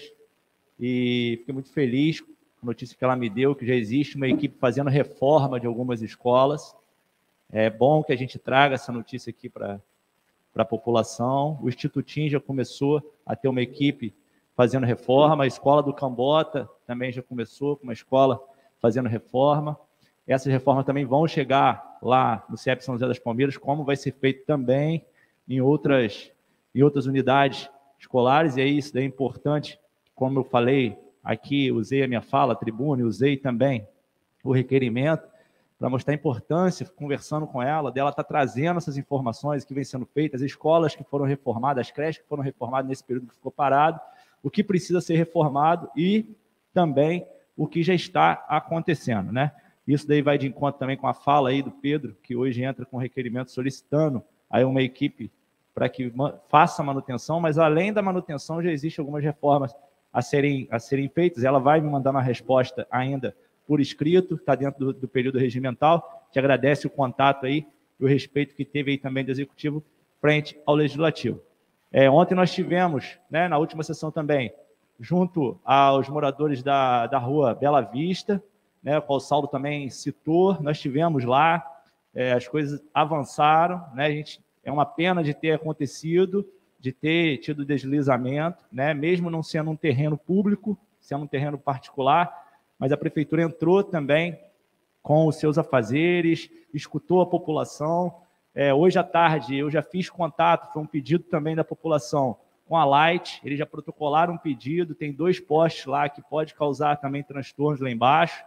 S9: e fiquei muito feliz com a notícia que ela me deu, que já existe uma equipe fazendo reforma de algumas escolas. É bom que a gente traga essa notícia aqui para a população. O Institutinho já começou a ter uma equipe fazendo reforma, a Escola do Cambota também já começou com uma escola fazendo reforma. Essas reformas também vão chegar lá no C E P São José das Palmeiras, como vai ser feito também em outras, em outras unidades escolares, e aí isso daí é importante, como eu falei aqui, usei a minha fala, a tribuna, e usei também o requerimento, para mostrar a importância, conversando com ela, dela estar tá trazendo essas informações que vêm sendo feitas, as escolas que foram reformadas, as creches que foram reformadas nesse período que ficou parado, o que precisa ser reformado e também o que já está acontecendo, né? Isso daí vai de encontro também com a fala aí do Pedro, que hoje entra com requerimento solicitando aí uma equipe para que faça a manutenção, mas além da manutenção já existem algumas reformas a serem, a serem feitas. Ela vai me mandar uma resposta ainda por escrito, está dentro do, do período regimental. Te agradece o contato aí e o respeito que teve aí também do Executivo frente ao Legislativo. É, ontem nós tivemos, né, na última sessão também, junto aos moradores da, da rua Bela Vista, né, o qual o Saulo também citou, nós tivemos lá, é, as coisas avançaram, né, a gente, é uma pena de ter acontecido, de ter tido deslizamento, né, mesmo não sendo um terreno público, sendo um terreno particular, mas a prefeitura entrou também com os seus afazeres, escutou a população. É, hoje à tarde eu já fiz contato, foi um pedido também da população com a Light, eles já protocolaram um pedido, tem dois postes lá que pode causar também transtornos lá embaixo,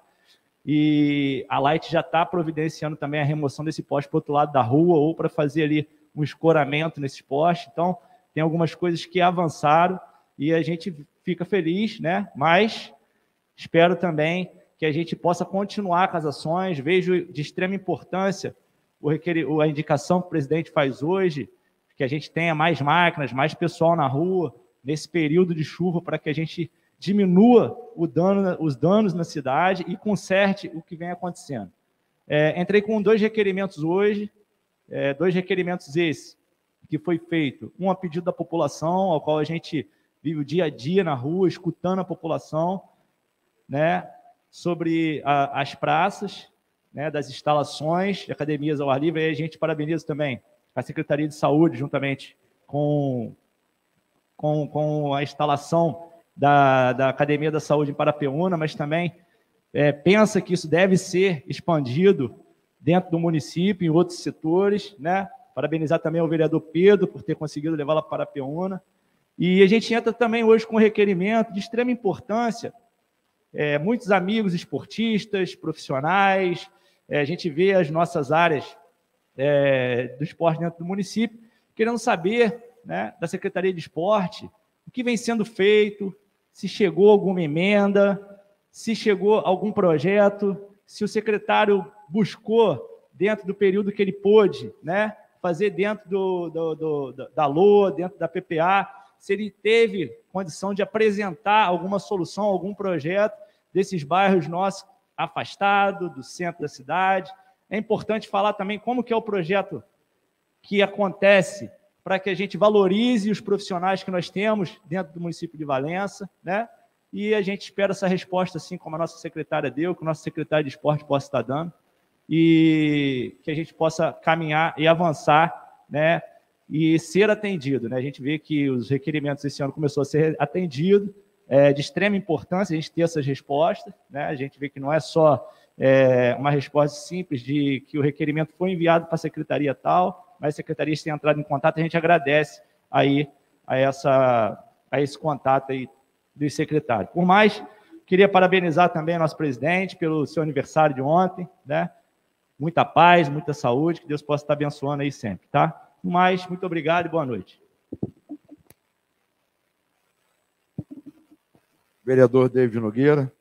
S9: e a Light já está providenciando também a remoção desse poste para o outro lado da rua, ou para fazer ali um escoramento nesses postes. Então, tem algumas coisas que avançaram e a gente fica feliz, né? Mas espero também que a gente possa continuar com as ações. Vejo de extrema importância o requer... a indicação que o presidente faz hoje, que a gente tenha mais máquinas, mais pessoal na rua, nesse período de chuva, para que a gente diminua o dano, os danos na cidade e conserte o que vem acontecendo. É, entrei com dois requerimentos hoje, é, dois requerimentos esses, que foi feito, um a pedido da população, ao qual a gente vive o dia a dia na rua, escutando a população, né, sobre a, as praças, né, das instalações de academias ao ar livre, e a gente parabeniza também a Secretaria de Saúde, juntamente com, com, com a instalação da, da Academia da Saúde em Parapeúna, mas também é, pensa que isso deve ser expandido dentro do município, em outros setores, né? Parabenizar também ao vereador Pedro por ter conseguido levá-la para Parapeúna. E a gente entra também hoje com um requerimento de extrema importância. É, muitos amigos esportistas, profissionais, é, a gente vê as nossas áreas é, do esporte dentro do município, querendo saber, né, da Secretaria de Esporte, o que vem sendo feito, se chegou alguma emenda, se chegou algum projeto, se o secretário buscou, dentro do período que ele pôde, né, fazer dentro do, do, do, da L O A, dentro da P P A, se ele teve condição de apresentar alguma solução, algum projeto desses bairros nossos afastados do centro da cidade. É importante falar também como que é o projeto que acontece para que a gente valorize os profissionais que nós temos dentro do município de Valença, né? E a gente espera essa resposta, assim como a nossa secretária deu, que o nosso secretário de esporte possa estar dando, e que a gente possa caminhar e avançar, né? E ser atendido, né? A gente vê que os requerimentos esse ano começou a ser atendido, é de extrema importância a gente ter essas respostas, né? A gente vê que não é só é, uma resposta simples de que o requerimento foi enviado para a secretaria tal, mas as secretarias têm entrado em contato, a gente agradece aí a, essa, a esse contato aí do secretário. Por mais, queria parabenizar também a nosso presidente pelo seu aniversário de ontem, né? Muita paz, muita saúde, que Deus possa estar abençoando aí sempre, tá? Por mais, muito obrigado e boa noite.
S1: Vereador David Nogueira.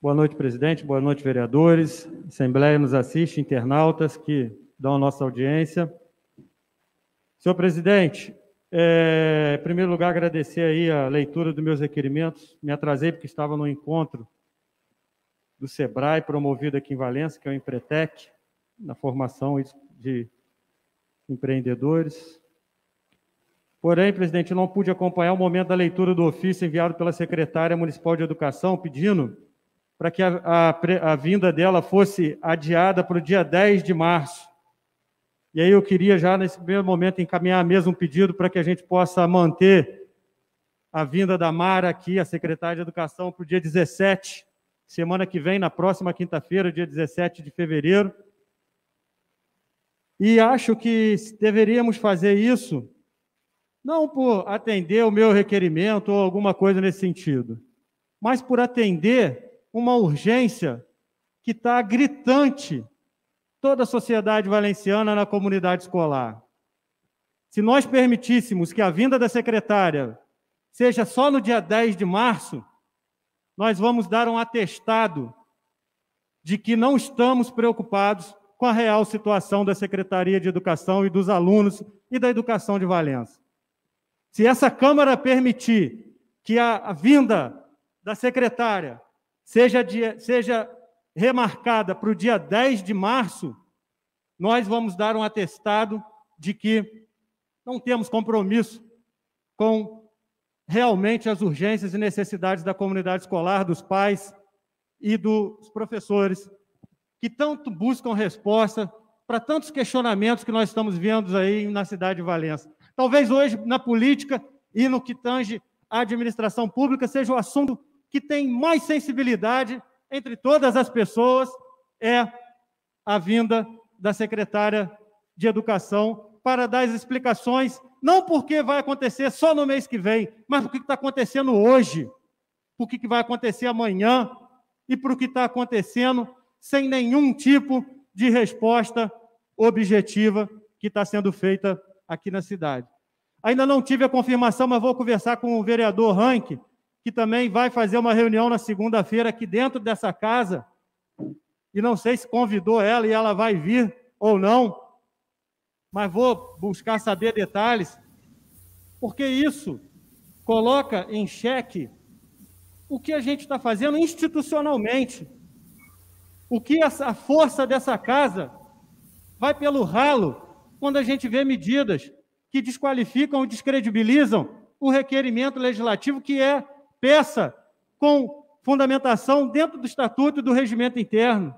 S4: Boa noite, presidente. Boa noite, vereadores. Assembleia nos assiste, internautas que dão a nossa audiência. Senhor presidente, é, em primeiro lugar, agradecer aí a leitura dos meus requerimentos. Me atrasei porque estava no encontro do SEBRAE, promovido aqui em Valença, que é o Empretec, na formação de empreendedores. Porém, presidente, eu não pude acompanhar o momento da leitura do ofício enviado pela secretária municipal de Educação, pedindo para que a, a, a vinda dela fosse adiada para o dia dez de março. E aí eu queria já, nesse primeiro momento, encaminhar mesmo um pedido para que a gente possa manter a vinda da Mara aqui, a secretária de Educação, para o dia dezessete, semana que vem, na próxima quinta-feira, dia dezessete de fevereiro. E acho que deveríamos fazer isso, não por atender o meu requerimento ou alguma coisa nesse sentido, mas por atender uma urgência que está gritante toda a sociedade valenciana na comunidade escolar. Se nós permitíssemos que a vinda da secretária seja só no dia dez de março, nós vamos dar um atestado de que não estamos preocupados com a real situação da Secretaria de Educação e dos alunos e da educação de Valença. Se essa Câmara permitir que a, a vinda da secretária seja, dia, seja remarcada para o dia dez de março, nós vamos dar um atestado de que não temos compromisso com realmente as urgências e necessidades da comunidade escolar, dos pais e dos professores, que tanto buscam resposta para tantos questionamentos que nós estamos vendo aí na cidade de Valença. Talvez hoje, na política e no que tange à administração pública, seja o assunto que tem mais sensibilidade entre todas as pessoas, é a vinda da secretária de Educação para dar as explicações, não porque vai acontecer só no mês que vem, mas por que está acontecendo hoje, por que vai acontecer amanhã e por que está acontecendo sem nenhum tipo de resposta objetiva que está sendo feita aqui na cidade. Ainda não tive a confirmação, mas vou conversar com o vereador Rank, que também vai fazer uma reunião na segunda-feira aqui dentro dessa casa, e não sei se convidou ela e ela vai vir ou não, mas vou buscar saber detalhes, porque isso coloca em xeque o que a gente está fazendo institucionalmente, o que essa, a força dessa casa vai pelo ralo quando a gente vê medidas que desqualificam ou descredibilizam o requerimento legislativo, que é peça com fundamentação dentro do Estatuto e do Regimento Interno.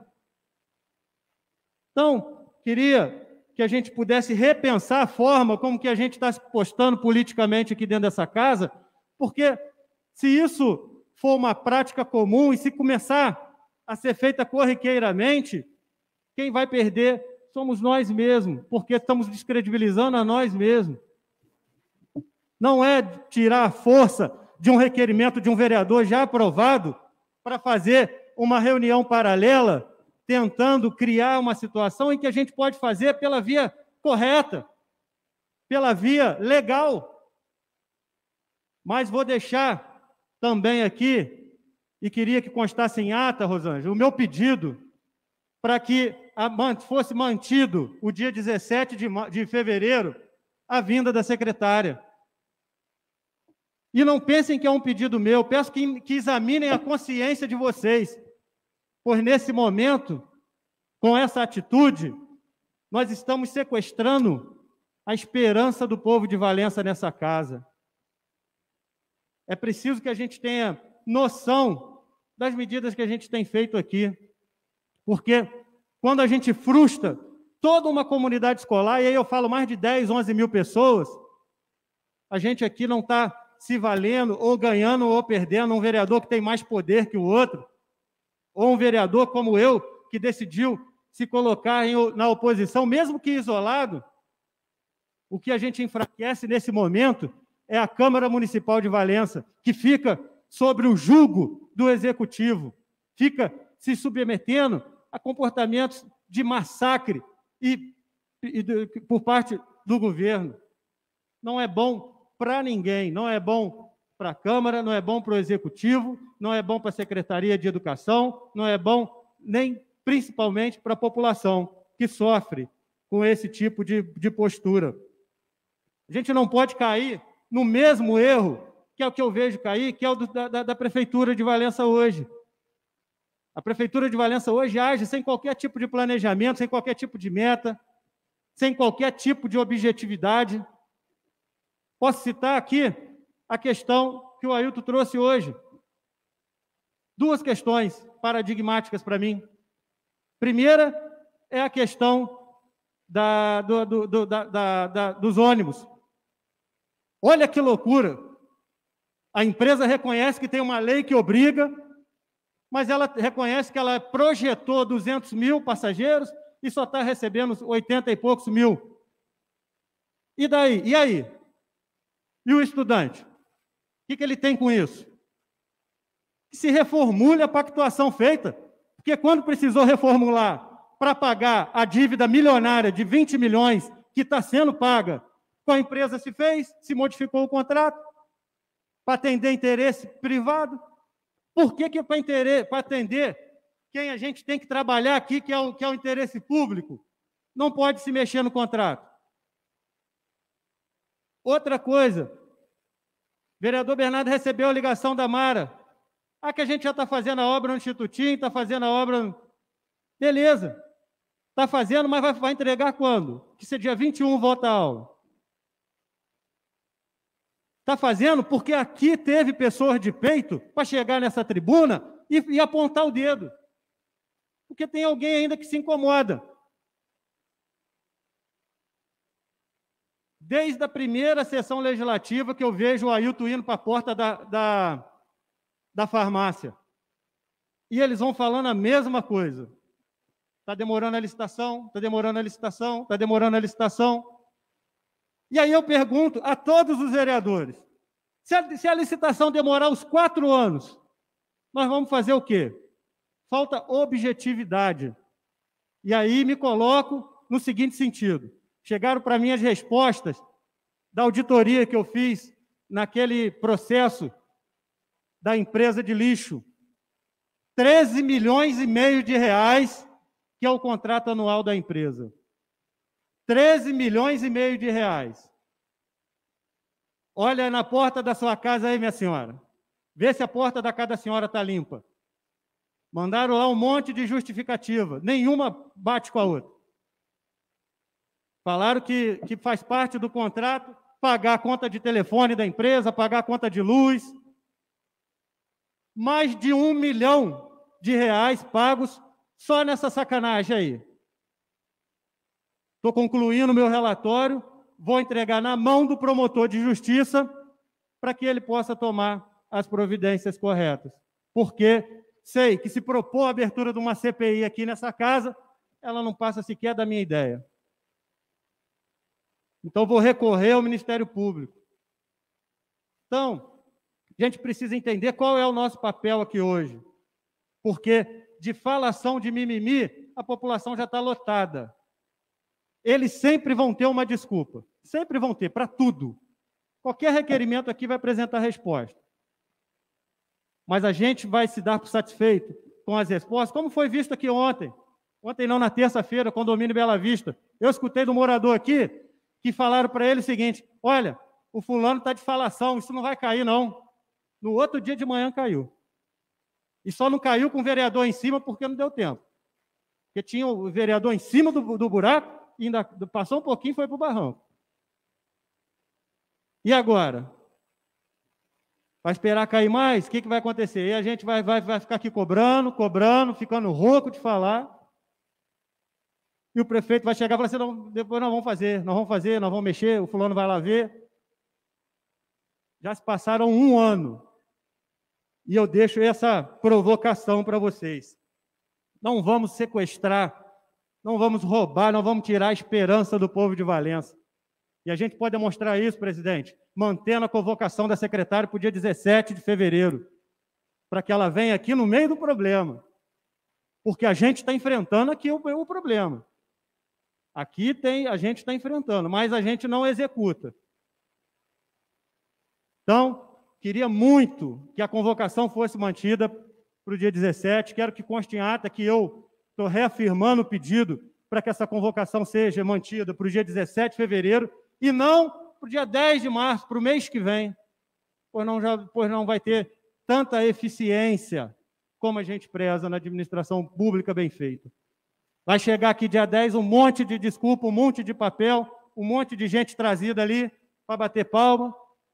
S4: Então, queria que a gente pudesse repensar a forma como que a gente está se postando politicamente aqui dentro dessa casa, porque se isso for uma prática comum e se começar a ser feita corriqueiramente, quem vai perder somos nós mesmos, porque estamos descredibilizando a nós mesmos. Não é tirar a força de um requerimento de um vereador já aprovado para fazer uma reunião paralela, tentando criar uma situação em que a gente pode fazer pela via correta, pela via legal. Mas vou deixar também aqui, e queria que constasse em ata, Rosângela, o meu pedido para que fosse mantido o dia dezessete de fevereiro a vinda da secretária. E não pensem que é um pedido meu, peço que, que examinem a consciência de vocês, pois nesse momento, com essa atitude, nós estamos sequestrando a esperança do povo de Valença nessa casa. É preciso que a gente tenha noção das medidas que a gente tem feito aqui, porque quando a gente frustra toda uma comunidade escolar, e aí eu falo mais de dez, onze mil pessoas, a gente aqui não está se valendo, ou ganhando, ou perdendo um vereador que tem mais poder que o outro, ou um vereador como eu, que decidiu se colocar em, na oposição, mesmo que isolado. O que a gente enfraquece nesse momento é a Câmara Municipal de Valença, que fica sobre o jugo do Executivo, fica se submetendo a comportamentos de massacre e, e de, por parte do governo. Não é bom para ninguém, não é bom para a Câmara, não é bom para o Executivo, não é bom para a Secretaria de Educação, não é bom nem principalmente para a população que sofre com esse tipo de, de postura. A gente não pode cair no mesmo erro, que é o que eu vejo cair, que é o do, da, da Prefeitura de Valença hoje. A Prefeitura de Valença hoje age sem qualquer tipo de planejamento, sem qualquer tipo de meta, sem qualquer tipo de objetividade. Posso citar aqui a questão que o Ailton trouxe hoje. Duas questões paradigmáticas para mim. Primeira é a questão da, do, do, do, da, da, da, dos ônibus. Olha que loucura! A empresa reconhece que tem uma lei que obriga, mas ela reconhece que ela projetou duzentos mil passageiros e só está recebendo oitenta e poucos mil. E daí? E aí? E o estudante? O que, que ele tem com isso? Que se reformule a pactuação feita, porque quando precisou reformular para pagar a dívida milionária de vinte milhões que está sendo paga, com a empresa se fez, se modificou o contrato para atender interesse privado. Por que que para atender quem a gente tem que trabalhar aqui, que é, o, que é o interesse público, não pode se mexer no contrato? Outra coisa, o vereador Bernardo recebeu a ligação da Mara. Ah, que a gente já está fazendo a obra no Institutinho, está fazendo a obra... Beleza, está fazendo, mas vai, vai entregar quando? Que se dia vinte e um volta a aula. Está fazendo porque aqui teve pessoas de peito para chegar nessa tribuna e, e apontar o dedo. Porque tem alguém ainda que se incomoda. Desde a primeira sessão legislativa que eu vejo o Ailton indo para a porta da, da, da farmácia. E eles vão falando a mesma coisa. Está demorando a licitação, está demorando a licitação, está demorando a licitação. E aí eu pergunto a todos os vereadores, se a, se a licitação demorar os quatro anos, nós vamos fazer o quê? Falta objetividade. E aí me coloco no seguinte sentido. Chegaram para mim as respostas da auditoria que eu fiz naquele processo da empresa de lixo. treze milhões e meio de reais, que é o contrato anual da empresa. treze milhões e meio de reais. Olha na porta da sua casa aí, minha senhora. Vê se a porta da casa da senhora está limpa. Mandaram lá um monte de justificativa. Nenhuma bate com a outra. Falaram que, que faz parte do contrato pagar a conta de telefone da empresa, pagar a conta de luz. Mais de um milhão de reais pagos só nessa sacanagem aí. Estou concluindo o meu relatório, vou entregar na mão do promotor de justiça para que ele possa tomar as providências corretas. Porque sei que se propor a abertura de uma C P I aqui nessa casa, ela não passa sequer da minha ideia. Então, vou recorrer ao Ministério Público. Então, a gente precisa entender qual é o nosso papel aqui hoje. Porque de falação de mimimi, a população já está lotada. Eles sempre vão ter uma desculpa. Sempre vão ter, para tudo. Qualquer requerimento aqui vai apresentar resposta. Mas a gente vai se dar por satisfeito com as respostas, como foi visto aqui ontem. Ontem não, na terça-feira, condomínio Bela Vista. Eu escutei do morador aqui que falaram para ele o seguinte: olha, o fulano está de falação, isso não vai cair, não. No outro dia de manhã caiu. E só não caiu com o vereador em cima porque não deu tempo. Porque tinha o vereador em cima do, do buraco e ainda passou um pouquinho e foi para o barranco. E agora? Vai esperar cair mais? O que, que vai acontecer? E a gente vai, vai, vai ficar aqui cobrando, cobrando, ficando rouco de falar. E o prefeito vai chegar e falar assim: não, depois nós vamos fazer, nós vamos fazer, nós vamos mexer, o fulano vai lá ver. Já se passaram um ano. E eu deixo essa provocação para vocês. Não vamos sequestrar, não vamos roubar, não vamos tirar a esperança do povo de Valença. E a gente pode demonstrar isso, presidente, mantendo a convocação da secretária para o dia dezessete de fevereiro, para que ela venha aqui no meio do problema. Porque a gente está enfrentando aqui o, o problema. Aqui tem, a gente está enfrentando, mas a gente não executa. Então, queria muito que a convocação fosse mantida para o dia dezessete. Quero que conste em ata que eu estou reafirmando o pedido para que essa convocação seja mantida para o dia dezessete de fevereiro e não para o dia dez de março, para o mês que vem, pois não, já, pois não vai ter tanta eficiência como a gente preza na administração pública bem feita. Vai chegar aqui dia dez um monte de desculpa, um monte de papel, um monte de gente trazida ali para bater palma,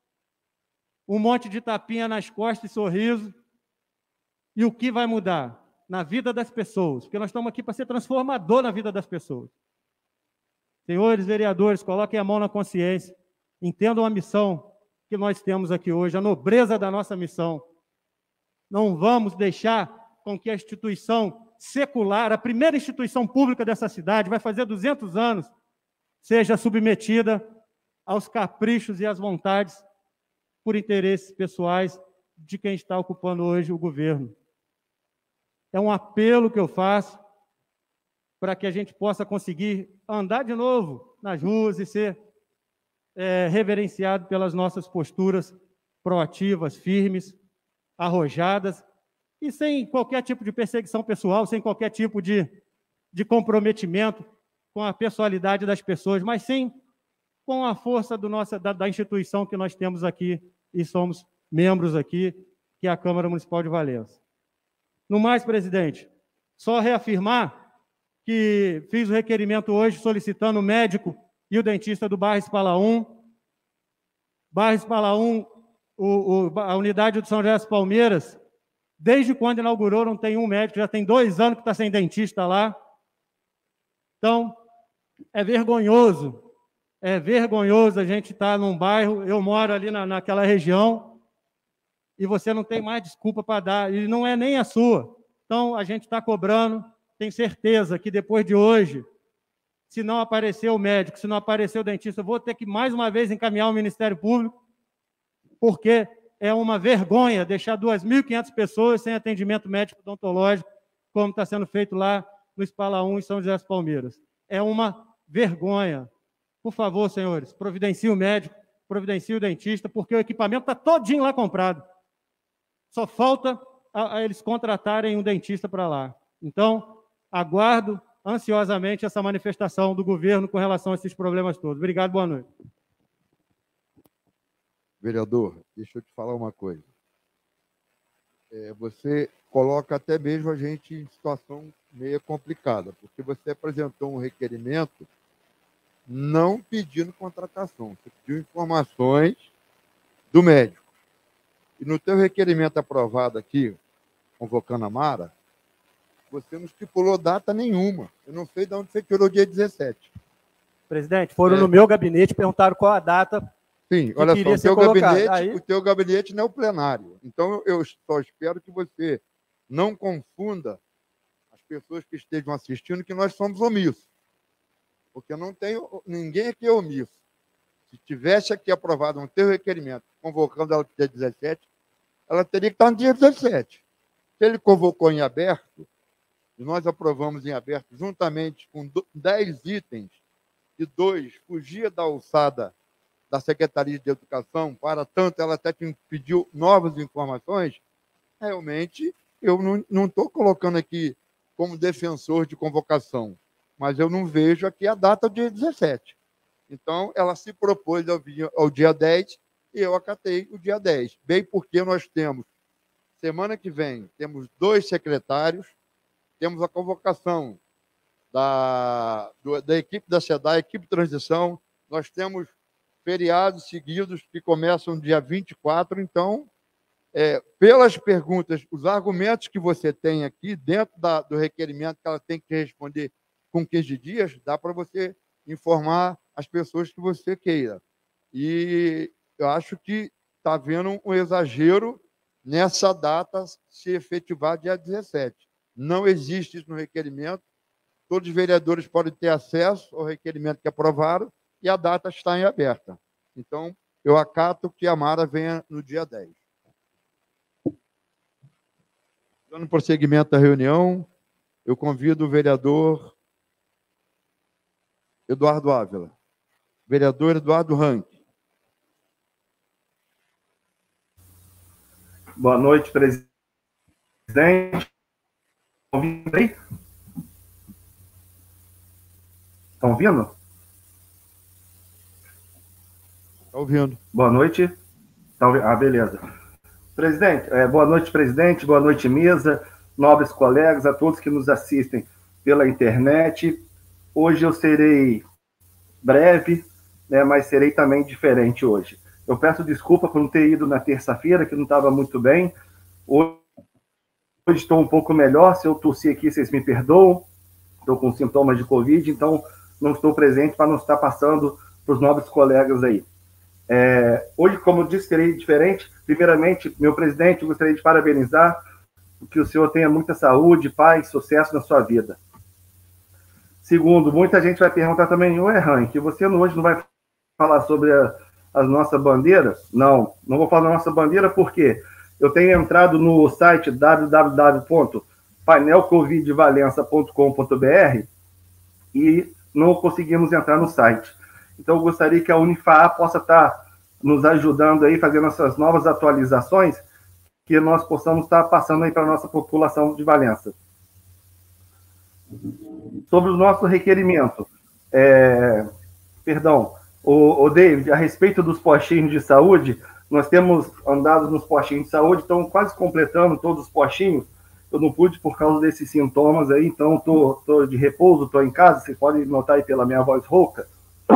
S4: um monte de tapinha nas costas e sorriso. E o que vai mudar? Na vida das pessoas, porque nós estamos aqui para ser transformador na vida das pessoas. Senhores vereadores, coloquem a mão na consciência, entendam a missão que nós temos aqui hoje, a nobreza da nossa missão. Não vamos deixar com que a instituição secular, a primeira instituição pública dessa cidade, vai fazer duzentos anos, seja submetida aos caprichos e às vontades por interesses pessoais de quem está ocupando hoje o governo. É um apelo que eu faço para que a gente possa conseguir andar de novo nas ruas e ser é, reverenciado pelas nossas posturas proativas, firmes, arrojadas e sem qualquer tipo de perseguição pessoal, sem qualquer tipo de, de comprometimento com a pessoalidade das pessoas, mas sim com a força do nossa, da, da instituição que nós temos aqui e somos membros aqui, que é a Câmara Municipal de Valença. No mais, presidente, só reafirmar que fiz o requerimento hoje solicitando o médico e o dentista do bairro Espalaúm. Bairro Espalaúm, o, o, a unidade do São José das Palmeiras, desde quando inaugurou, não tem um médico, já tem dois anos que está sem dentista lá. Então, é vergonhoso, é vergonhoso a gente estar num bairro, eu moro ali na, naquela região, e você não tem mais desculpa para dar, e não é nem a sua. Então, a gente está cobrando, tenho certeza que depois de hoje, se não aparecer o médico, se não aparecer o dentista, eu vou ter que mais uma vez encaminhar o Ministério Público, porque é uma vergonha deixar duas mil e quinhentas pessoas sem atendimento médico odontológico, como está sendo feito lá no Espalaúm, em São José das Palmeiras. É uma vergonha. Por favor, senhores, providencie o médico, providencie o dentista, porque o equipamento está todinho lá comprado. Só falta a, a eles contratarem um dentista para lá. Então, aguardo ansiosamente essa manifestação do governo com relação a esses problemas todos. Obrigado, boa noite.
S1: Vereador, deixa eu te falar uma coisa. É, você coloca até mesmo a gente em situação meio complicada, porque você apresentou um requerimento não pedindo contratação, você pediu informações do médico. E no teu requerimento aprovado aqui, convocando a Mara, você não estipulou data nenhuma. Eu não sei de onde você tirou o dia dezessete.
S10: Presidente, foram
S1: é.
S10: no meu gabinete, perguntaram qual a data.
S1: Sim, olha só, o teu, gabinete, Aí... o teu gabinete não é o plenário. Então, eu só espero que você não confunda as pessoas que estejam assistindo que nós somos omissos. Porque não tem ninguém aqui é omisso. Se tivesse aqui aprovado um teu requerimento, convocando ela para o dia dezessete, ela teria que estar no dia dezessete. Se ele convocou em aberto, e nós aprovamos em aberto, juntamente com dez itens, e dois fugia da alçada da Secretaria de Educação, para tanto ela até te pediu novas informações, realmente eu não estou colocando aqui como defensor de convocação, mas eu não vejo aqui a data do dia dezessete. Então, ela se propôs ao, ao dia dez e eu acatei o dia dez. Bem porque nós temos, semana que vem, temos dois secretários, temos a convocação da, do, da equipe da SEDAI, equipe de transição, nós temos feriados seguidos que começam dia vinte e quatro, então, é, pelas perguntas, os argumentos que você tem aqui, dentro da, do requerimento que ela tem que responder com quinze dias, dá para você informar as pessoas que você queira. E eu acho que está havendo um exagero nessa data se efetivar dia dezessete. Não existe isso no requerimento, todos os vereadores podem ter acesso ao requerimento que aprovaram e a data está em aberta. Então, eu acato que a Mara venha no dia dez. Dando prosseguimento à reunião, eu convido o vereador Eduardo Ávila. Vereador Eduardo Rank.
S3: Boa noite, presidente. Estão ouvindo aí? Estão ouvindo?
S1: Está ouvindo.
S3: Boa noite. Tá ouvindo? Ah, beleza. Presidente, é, boa noite, presidente. Boa noite, mesa. Nobres colegas, a todos que nos assistem pela internet. Hoje eu serei breve, né, mas serei também diferente hoje. Eu peço desculpa por não ter ido na terça-feira, que não estava muito bem. Hoje estou um pouco melhor. Se eu tossir aqui, vocês me perdoam. Estou com sintomas de Covid, então não estou presente para não estar passando para os nobres colegas aí. É, hoje, como eu disse, serei diferente. Primeiramente, meu presidente, eu gostaria de parabenizar, que o senhor tenha muita saúde, paz, sucesso na sua vida. Segundo, muita gente vai perguntar também, ô Erran, que você hoje não vai falar sobre a, a nossa bandeira? Não, não vou falar da nossa bandeira porque eu tenho entrado no site w w w ponto painel covid valença ponto com ponto b r e não conseguimos entrar no site. Então, eu gostaria que a Unifaa possa estar nos ajudando aí, fazendo essas novas atualizações, que nós possamos estar passando aí para a nossa população de Valença. Sobre o nosso requerimento, é, perdão, o, o David, a respeito dos postinhos de saúde, nós temos andado nos postinhos de saúde, estão quase completando todos os postinhos. Eu não pude por causa desses sintomas aí, então estou de repouso, estou em casa, vocês podem notar aí pela minha voz rouca.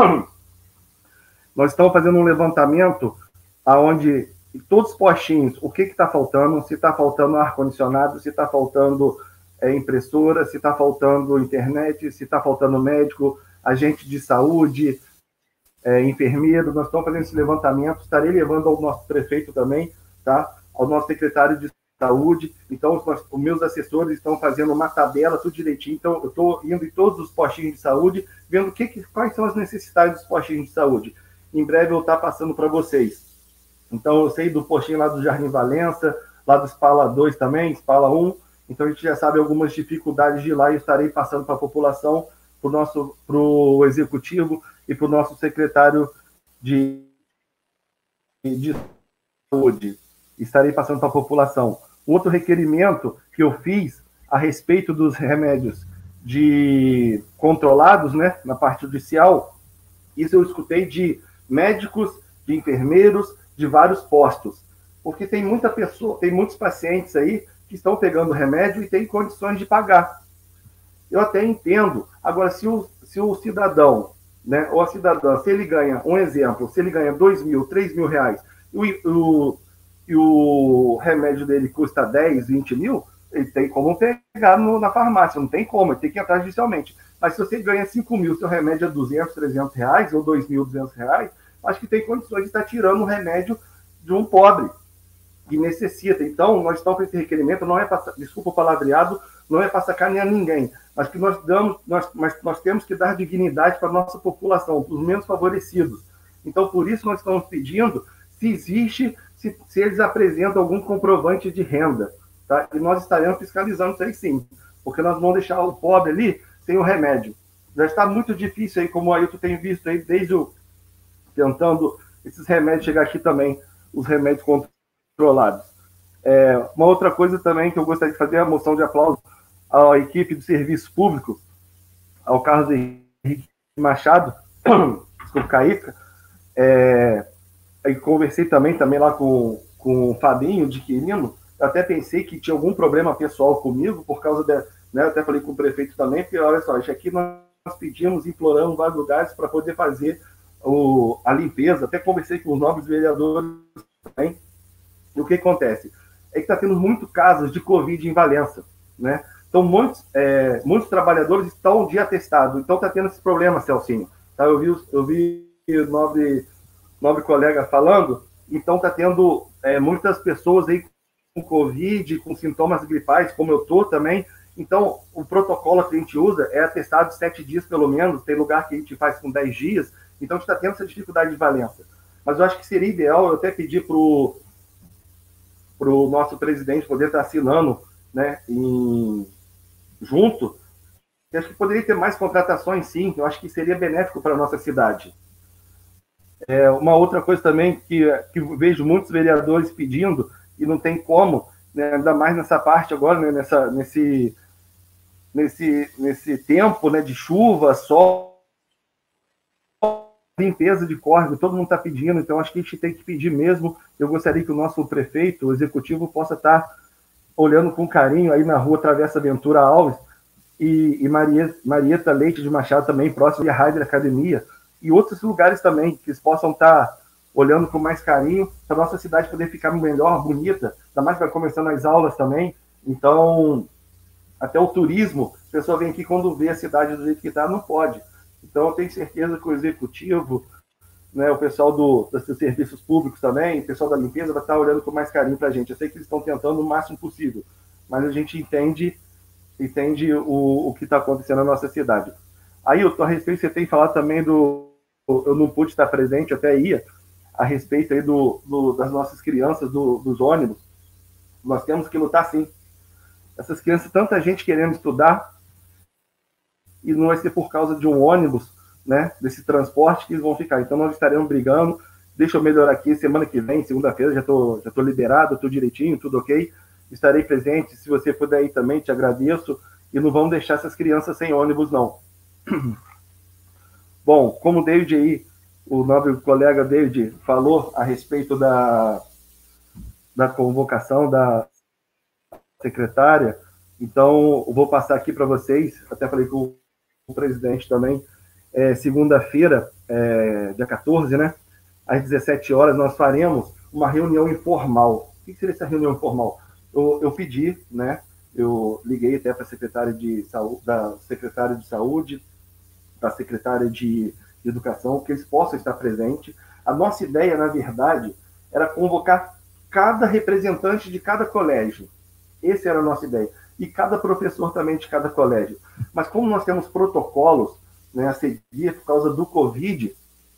S3: Nós estamos fazendo um levantamento aonde todos os postinhos, o que está faltando, se está faltando ar-condicionado, se está faltando é, impressora, se está faltando internet, se está faltando médico, agente de saúde, é, enfermeiro. Nós estamos fazendo esse levantamento, estarei levando ao nosso prefeito também, tá? Ao nosso secretário de saúde. Então, os, os meus assessores estão fazendo uma tabela, tudo direitinho. Então, eu estou indo em todos os postinhos de saúde, vendo que, que, quais são as necessidades dos postinhos de saúde. Em breve eu vou estar passando para vocês. Então, eu sei do postinho lá do Jardim Valença, lá do Spala dois também, Spala um. Então, a gente já sabe algumas dificuldades de lá e eu estarei passando para a população, para o nosso pro executivo e para o nosso secretário de, de saúde. Estarei passando para a população. Outro requerimento que eu fiz a respeito dos remédios de controlados, né, na parte judicial, isso eu escutei de médicos, de enfermeiros, de vários postos, porque tem muita pessoa, tem muitos pacientes aí que estão pegando remédio e têm condições de pagar. Eu até entendo. Agora, se o, se o cidadão, né, ou a cidadã, se ele ganha, um exemplo, se ele ganha dois mil, três mil reais, e o, e o remédio dele custa dez, vinte mil, ele tem como pegar no, na farmácia, não tem como, ele tem que entrar judicialmente. Mas se você ganha cinco mil, seu remédio é duzentos, trezentos reais, ou dois mil e duzentos reais, acho que tem condições de estar tirando o remédio de um pobre que necessita. Então, nós estamos com esse requerimento, não é para, desculpa o palavreado, não é para sacanear ninguém, mas que nós damos, nós, mas nós temos que dar dignidade para a nossa população, para os menos favorecidos. Então, por isso nós estamos pedindo se existe, se, se eles apresentam algum comprovante de renda, tá? E nós estaremos fiscalizando isso aí sim, porque nós vamos deixar o pobre ali sem o remédio. Já está muito difícil aí, como aí tu tem visto aí, desde o tentando esses remédios chegar aqui também, os remédios controlados. É, uma outra coisa também que eu gostaria de fazer é a moção de aplauso à equipe do serviço público, ao Carlos Henrique Machado, desculpa, Caíca, é, e conversei também, também lá com, com o Fabinho, de Quirino, eu até pensei que tinha algum problema pessoal comigo, por causa da, né, eu até falei com o prefeito também, porque olha só, isso aqui nós pedimos, imploramos vários lugares para poder fazer o, a limpeza, até conversei com os nobres vereadores também. E o que acontece? É que está tendo muitos casos de Covid em Valença, né? Então, muitos, é, muitos trabalhadores estão de atestado, então está tendo esse problema, Celcinho. Tá? Eu vi, eu vi o nobre, nobre colega falando, então está tendo é, muitas pessoas aí com Covid, com sintomas gripais, como eu estou também. Então, o protocolo que a gente usa é atestado de sete dias, pelo menos, tem lugar que a gente faz com dez dias, então a gente está tendo essa dificuldade de Valença. Mas eu acho que seria ideal, eu até pedir para o nosso presidente poder estar assinando, né, em, junto, eu acho que poderia ter mais contratações, sim, eu acho que seria benéfico para a nossa cidade. É, uma outra coisa também que, que vejo muitos vereadores pedindo, e não tem como, né, ainda mais nessa parte agora, né, nessa, nesse, nesse, nesse tempo, né, de chuva, sol, limpeza de córrego, todo mundo está pedindo, então acho que a gente tem que pedir mesmo. Eu gostaria que o nosso prefeito, o executivo, possa estar olhando com carinho aí na rua Travessa Ventura Alves e, e Maria, Marieta Leite de Machado também, próximo de Raider Academia, e outros lugares também, que eles possam estar olhando com mais carinho, para a nossa cidade poder ficar melhor, bonita, ainda mais vai começando as aulas também. Então, até o turismo, a pessoa vem aqui quando vê a cidade do jeito que está, não pode. Então, eu tenho certeza que o executivo, né, o pessoal do, dos serviços públicos também, o pessoal da limpeza vai estar olhando com mais carinho para a gente. Eu sei que eles estão tentando o máximo possível, mas a gente entende, entende o, o que está acontecendo na nossa cidade. Aí, a respeito, você tem falado também do... Eu não pude estar presente, até ia, a respeito aí do, do, das nossas crianças, do, dos ônibus. Nós temos que lutar, sim. Essas crianças, tanta gente querendo estudar, e não vai ser por causa de um ônibus, né, desse transporte que eles vão ficar. Então, nós estaremos brigando. Deixa eu melhorar aqui, semana que vem, segunda-feira, já estou já tô liberado, estou direitinho, tudo ok. Estarei presente, se você puder ir também, te agradeço. E não vamos deixar essas crianças sem ônibus, não. Bom, como o David aí, o nobre colega David, falou a respeito da, da convocação da secretária, então eu vou passar aqui para vocês, até falei com o presidente também, é, segunda-feira, é, dia quatorze, né, às dezessete horas, nós faremos uma reunião informal. O que seria essa reunião informal? Eu, eu pedi, né, eu liguei até para a secretária de saúde, da secretária de saúde, da secretária de educação, que eles possam estar presentes. A nossa ideia, na verdade, era convocar cada representante de cada colégio. Essa era a nossa ideia. E cada professor também de cada colégio. Mas como nós temos protocolos, né, a seguir por causa do Covid,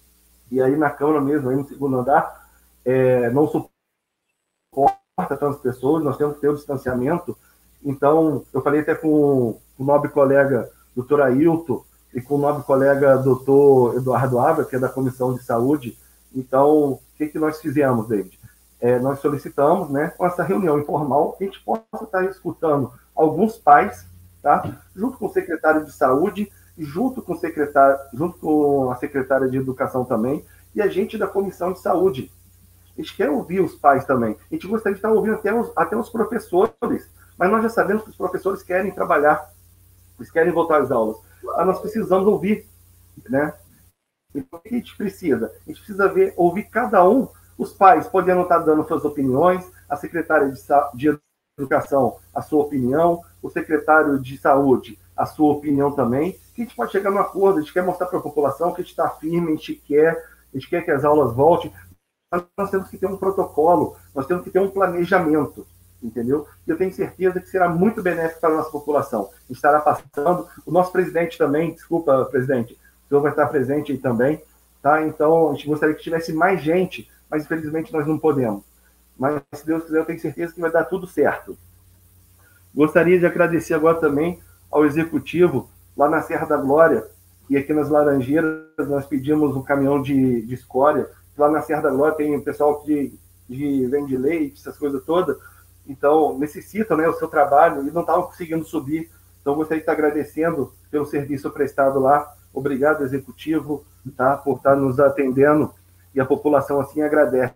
S3: e aí na Câmara mesmo, aí no segundo andar, é, não suporta tantas pessoas, nós temos que ter o distanciamento. Então, eu falei até com o nobre colega doutor Ailton, e com o nobre colega doutor Eduardo Abra, que é da Comissão de Saúde. Então, o que, que nós fizemos, David? É, nós solicitamos, né, com essa reunião informal, que a gente possa estar escutando alguns pais, tá, junto com o secretário de Saúde, junto com, o secretário, junto com a secretária de Educação também, e a gente da Comissão de Saúde. A gente quer ouvir os pais também. A gente gostaria de estar ouvindo até os, até os professores, mas nós já sabemos que os professores querem trabalhar, eles querem voltar às aulas. Mas nós precisamos ouvir, né? Então, o que a gente precisa? A gente precisa ver, ouvir cada um. Os pais podendo estar dando suas opiniões, a secretária de, de Educação, a sua opinião, o secretário de Saúde, a sua opinião também. Que a gente pode chegar num acordo, a gente quer mostrar para a população que a gente está firme, a gente quer, a gente quer que as aulas voltem. Mas nós temos que ter um protocolo, nós temos que ter um planejamento, entendeu? E eu tenho certeza que será muito benéfico para a nossa população. A gente estará passando, o nosso presidente também, desculpa, presidente, o senhor vai estar presente aí também, tá? Então, a gente gostaria que tivesse mais gente, mas infelizmente nós não podemos. Mas, se Deus quiser, eu tenho certeza que vai dar tudo certo. Gostaria de agradecer agora também ao Executivo, lá na Serra da Glória, e aqui nas Laranjeiras, nós pedimos um caminhão de, de escória. Lá na Serra da Glória tem o pessoal que de, vende leite, essas coisas todas. Então, necessitam, né, o seu trabalho e não estavam conseguindo subir. Então, gostaria de estar agradecendo pelo serviço prestado lá. Obrigado, Executivo, tá, por estar nos atendendo, e a população assim agradece.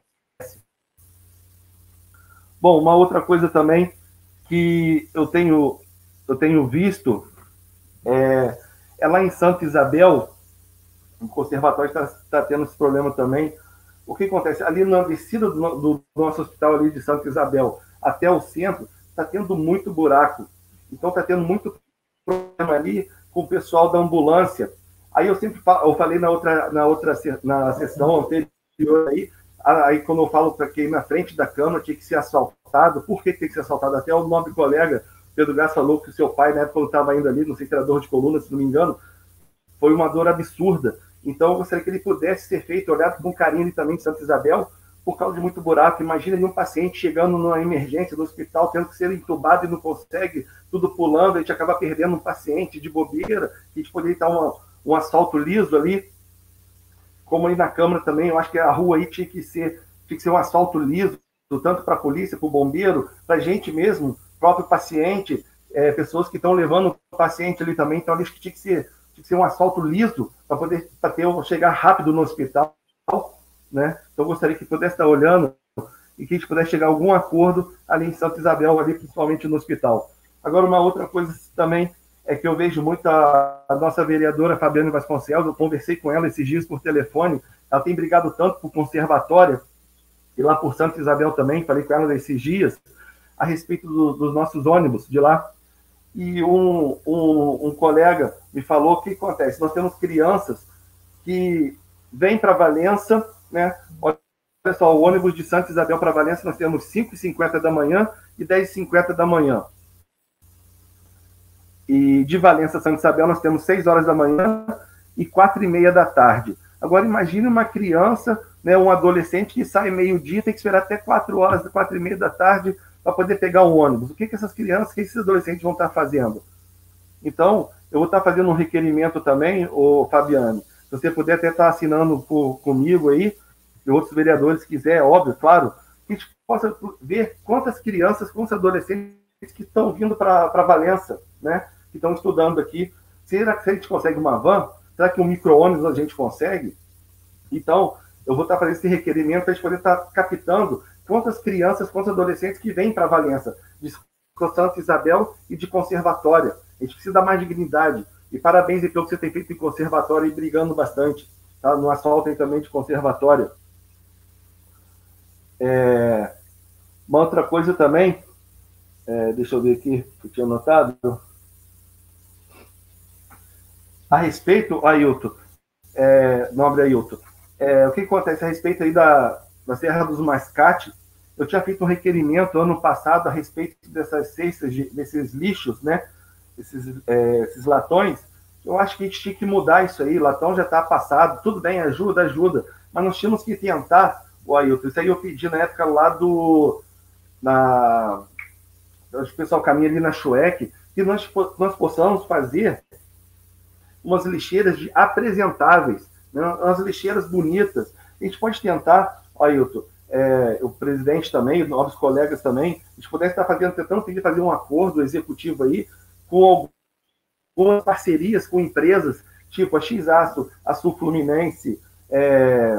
S3: Bom, uma outra coisa também que eu tenho, eu tenho visto é, é lá em Santa Isabel, o conservatório está tá tendo esse problema também. O que acontece? Ali na descida do, do nosso hospital ali de Santa Isabel até o centro, está tendo muito buraco. Então, está tendo muito problema ali com o pessoal da ambulância. Aí eu sempre falo, eu falei na outra, na outra na sessão anterior aí, aí quando eu falo para quem na frente da Câmara tinha que ser assaltado, por que tem que ser assaltado? Até o nobre colega Pedro Gás falou que o seu pai, na época, quando estava indo ali, não sei se era dor de coluna, se não me engano, foi uma dor absurda. Então, eu gostaria que ele pudesse ser feito, olhado com carinho ali também de Santa Isabel, por causa de muito buraco. Imagina ali um paciente chegando numa emergência do hospital, tendo que ser entubado e não consegue, tudo pulando, a gente acaba perdendo um paciente de bobeira, a gente poderia estar uma, um asfalto liso ali, como aí na Câmara também, eu acho que a rua aí tinha que ser, tinha que ser um asfalto liso, tanto para a polícia, para o bombeiro, para a gente mesmo, próprio paciente, é, pessoas que estão levando o paciente ali também. Então, acho que tinha que ser, tinha que ser um asfalto liso para poder pra ter, chegar rápido no hospital, né? Então, eu gostaria que pudesse estar olhando e que a gente pudesse chegar a algum acordo ali em Santa Isabel, ali principalmente no hospital. Agora, uma outra coisa também é que eu vejo muito a, a nossa vereadora Fabiane Vasconcelos, eu conversei com ela esses dias por telefone, ela tem brigado tanto por conservatória, e lá por Santa Isabel também, falei com ela esses dias, a respeito do, dos nossos ônibus de lá. E um, um, um colega me falou o que acontece. Nós temos crianças que vêm para Valença, né? Olha só, o ônibus de Santa Isabel para Valença, nós temos cinco e cinquenta da manhã e dez e cinquenta da manhã. E de Valença a Santa Isabel nós temos seis horas da manhã e quatro e meia da tarde. Agora imagine uma criança, né, um adolescente que sai meio-dia, tem que esperar até quatro horas, quatro e meia da tarde para poder pegar o ônibus. O que, que essas crianças, o que esses adolescentes vão estar fazendo? Então, eu vou estar fazendo um requerimento também, ô Fabiano, se você puder até estar assinando por, comigo aí, e outros vereadores quiser, óbvio, claro, que a gente possa ver quantas crianças, quantos adolescentes que estão vindo para Valença, né, que estão estudando aqui. Será que a gente consegue uma van? Será que um micro-ônibus a gente consegue? Então, eu vou estar fazendo esse requerimento para a gente poder estar captando quantas crianças, quantos adolescentes que vêm para Valença, de Santa Isabel e de conservatória. A gente precisa dar mais dignidade. E parabéns aí pelo que você tem feito em conservatória e brigando bastante, tá? No asfalto aí também de conservatória. É... Uma outra coisa também, é... deixa eu ver aqui, que eu tinha anotado. A respeito, Ailton, é... nobre Ailton, é... o que acontece a respeito aí da, da Serra dos Mascate? Eu tinha feito um requerimento ano passado a respeito dessas cestas, de, desses lixos, né? Esses, é, esses latões. Eu acho que a gente tinha que mudar isso aí. Latão já está passado, tudo bem, ajuda, ajuda. Mas nós tínhamos que tentar, o Ailton, isso aí eu pedi na época lá do. Na, o pessoal caminha ali na Chuec, que nós, nós possamos fazer umas lixeiras de apresentáveis, né? Umas lixeiras bonitas. A gente pode tentar, Ailton. É, o presidente também, os novos colegas também, a gente pudesse estar fazendo, tentando pedir fazer um acordo executivo aí com algumas parcerias com empresas, tipo a X-Aço, a Sul Fluminense, é,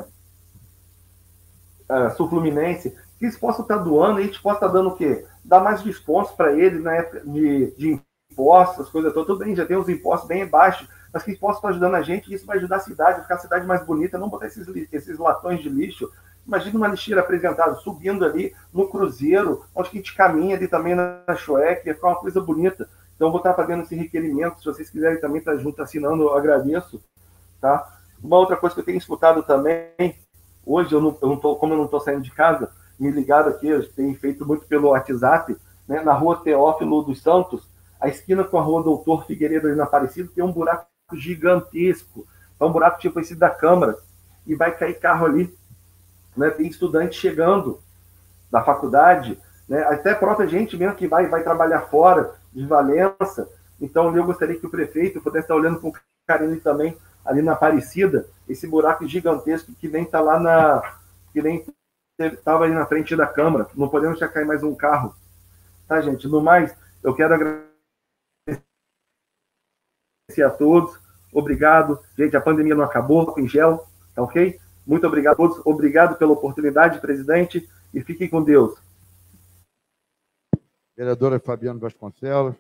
S3: a Sul Fluminense, que eles possam estar doando, e a gente possa estar dando o quê? Dar mais descontos para eles na época de, de impostos, as coisas todas. Tudo bem, já tem os impostos bem baixos, mas que eles possam estar ajudando a gente, e isso vai ajudar a cidade, ficar a cidade mais bonita, não botar esses, esses latões de lixo. Imagina uma lixeira apresentada, subindo ali no Cruzeiro, onde a gente caminha ali também na Chuec, ia ficar uma coisa bonita. Então, eu vou estar fazendo esse requerimento, se vocês quiserem também estar junto assinando, eu agradeço. Tá? Uma outra coisa que eu tenho escutado também, hoje, eu não, eu não tô, como eu não estou saindo de casa, me ligaram aqui, eu tenho feito muito pelo WhatsApp, né, na rua Teófilo dos Santos, a esquina com a rua Doutor Figueiredo ali na Aparecida, tem um buraco gigantesco. É um buraco tipo esse da Câmara, e vai cair carro ali. Né, tem estudante chegando da faculdade, né, até a própria gente mesmo que vai, vai trabalhar fora de Valença. Então, eu gostaria que o prefeito pudesse estar olhando com carinho também ali na Aparecida, esse buraco gigantesco que nem está lá na... que nem estava ali na frente da Câmara. Não podemos já cair mais um carro. Tá, gente? No mais, eu quero agradecer a todos. Obrigado. Gente, a pandemia não acabou, em gel, tá ok? Muito obrigado a todos. Obrigado pela oportunidade, presidente, e fiquem com Deus.
S1: Vereadora Fabiane Vasconcelos.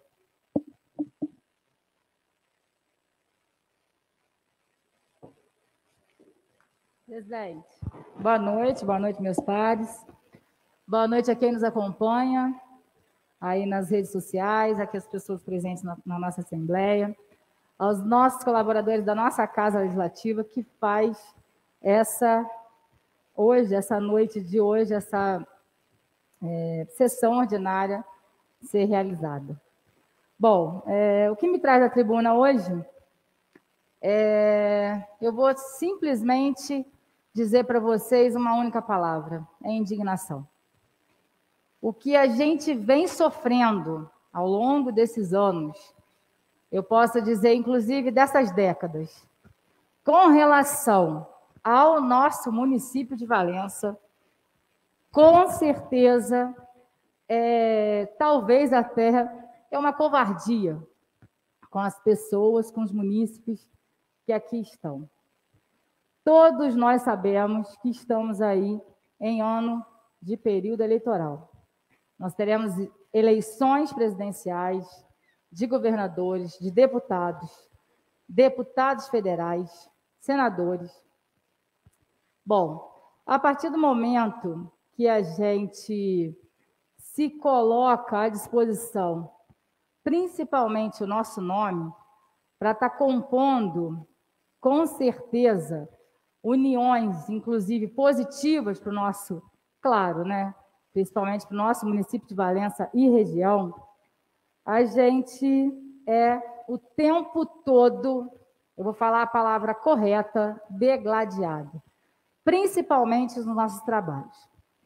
S2: Presidente, boa noite, boa noite, meus pares. Boa noite a quem nos acompanha aí nas redes sociais, aqui as pessoas presentes na, na nossa Assembleia, aos nossos colaboradores da nossa Casa Legislativa, que faz essa, hoje, essa noite de hoje, essa é, sessão ordinária ser realizada. Bom, é, o que me traz à tribuna hoje, é, eu vou simplesmente dizer para vocês uma única palavra, é indignação. O que a gente vem sofrendo ao longo desses anos, eu posso dizer, inclusive, dessas décadas, com relação ao nosso município de Valença, com certeza, é, talvez até é uma covardia com as pessoas, com os munícipes que aqui estão. Todos nós sabemos que estamos aí em ano de período eleitoral. Nós teremos eleições presidenciais, de governadores, de deputados, deputados federais, senadores. Bom, a partir do momento que a gente se coloca à disposição, principalmente o nosso nome, para estar compondo, com certeza, uniões, inclusive positivas para o nosso, claro, né? Principalmente para o nosso município de Valença e região, a gente é o tempo todo, eu vou falar a palavra correta, degladiado, principalmente nos nossos trabalhos.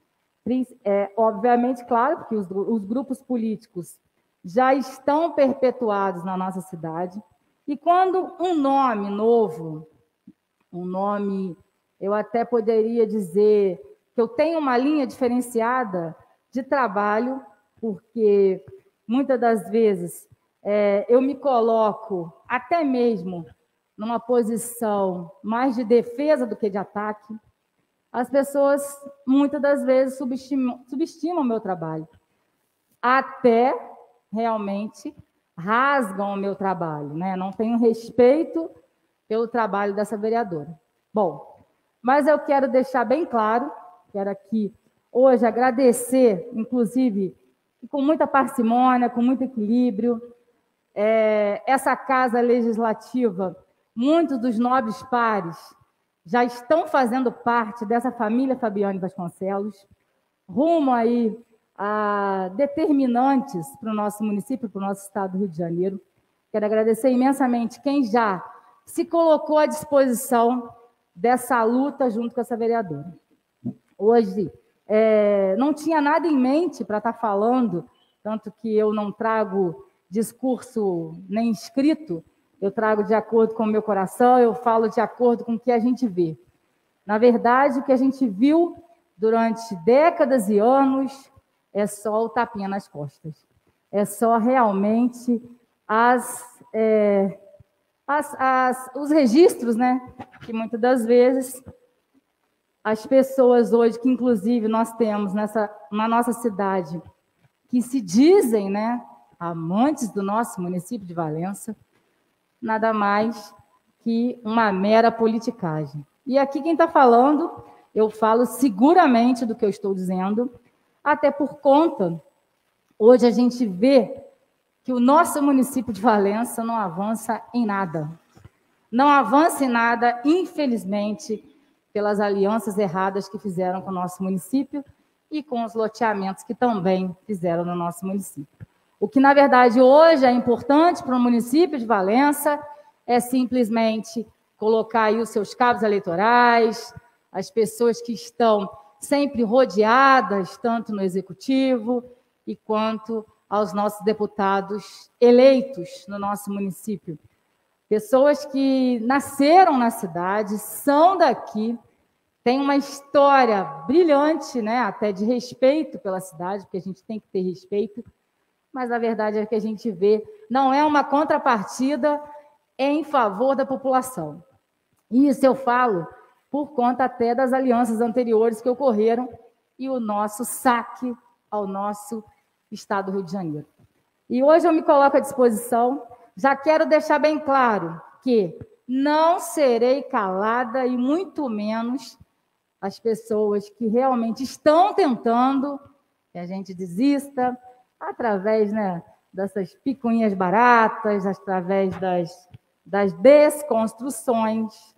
S2: É, obviamente, claro, porque os, os grupos políticos já estão perpetuados na nossa cidade, e quando um nome novo, um nome, eu até poderia dizer que eu tenho uma linha diferenciada de trabalho, porque muitas das vezes é, eu me coloco até mesmo numa posição mais de defesa do que de ataque. As pessoas, muitas das vezes, subestimam, subestimam o meu trabalho. Até, realmente, rasgam o meu trabalho, né? Não tenho respeito pelo trabalho dessa vereadora. Bom, mas eu quero deixar bem claro, quero aqui, hoje, agradecer, inclusive, com muita parcimônia, com muito equilíbrio, é, essa Casa Legislativa, muitos dos nobres pares já estão fazendo parte dessa família Fabiane Vasconcelos, rumo aí a determinantes para o nosso município, para o nosso estado do Rio de Janeiro. Quero agradecer imensamente quem já se colocou à disposição dessa luta junto com essa vereadora. Hoje, é, não tinha nada em mente para estar falando, tanto que eu não trago discurso nem escrito, eu trago de acordo com o meu coração, eu falo de acordo com o que a gente vê. Na verdade, o que a gente viu durante décadas e anos é só o tapinha nas costas. É só realmente as, é, as, as, os registros, né? Que muitas das vezes as pessoas hoje, que inclusive nós temos nessa, na nossa cidade, que se dizem, né, amantes do nosso município de Valença, nada mais que uma mera politicagem. E aqui quem está falando, eu falo seguramente do que eu estou dizendo, até por conta, hoje a gente vê que o nosso município de Valença não avança em nada. Não avança em nada, infelizmente, pelas alianças erradas que fizeram com o nosso município e com os loteamentos que também fizeram no nosso município. O que, na verdade, hoje é importante para o município de Valença é simplesmente colocar aí os seus cabos eleitorais, as pessoas que estão sempre rodeadas, tanto no executivo e quanto aos nossos deputados eleitos no nosso município. Pessoas que nasceram na cidade, são daqui, têm uma história brilhante, né, até de respeito pela cidade, porque a gente tem que ter respeito, mas a verdade é que a gente vê, não é uma contrapartida em favor da população. Isso eu falo por conta até das alianças anteriores que ocorreram e o nosso saque ao nosso estado do Rio de Janeiro. E hoje eu me coloco à disposição, já quero deixar bem claro que não serei calada e muito menos as pessoas que realmente estão tentando que a gente desista, através, né, dessas picuinhas baratas, através das, das desconstruções.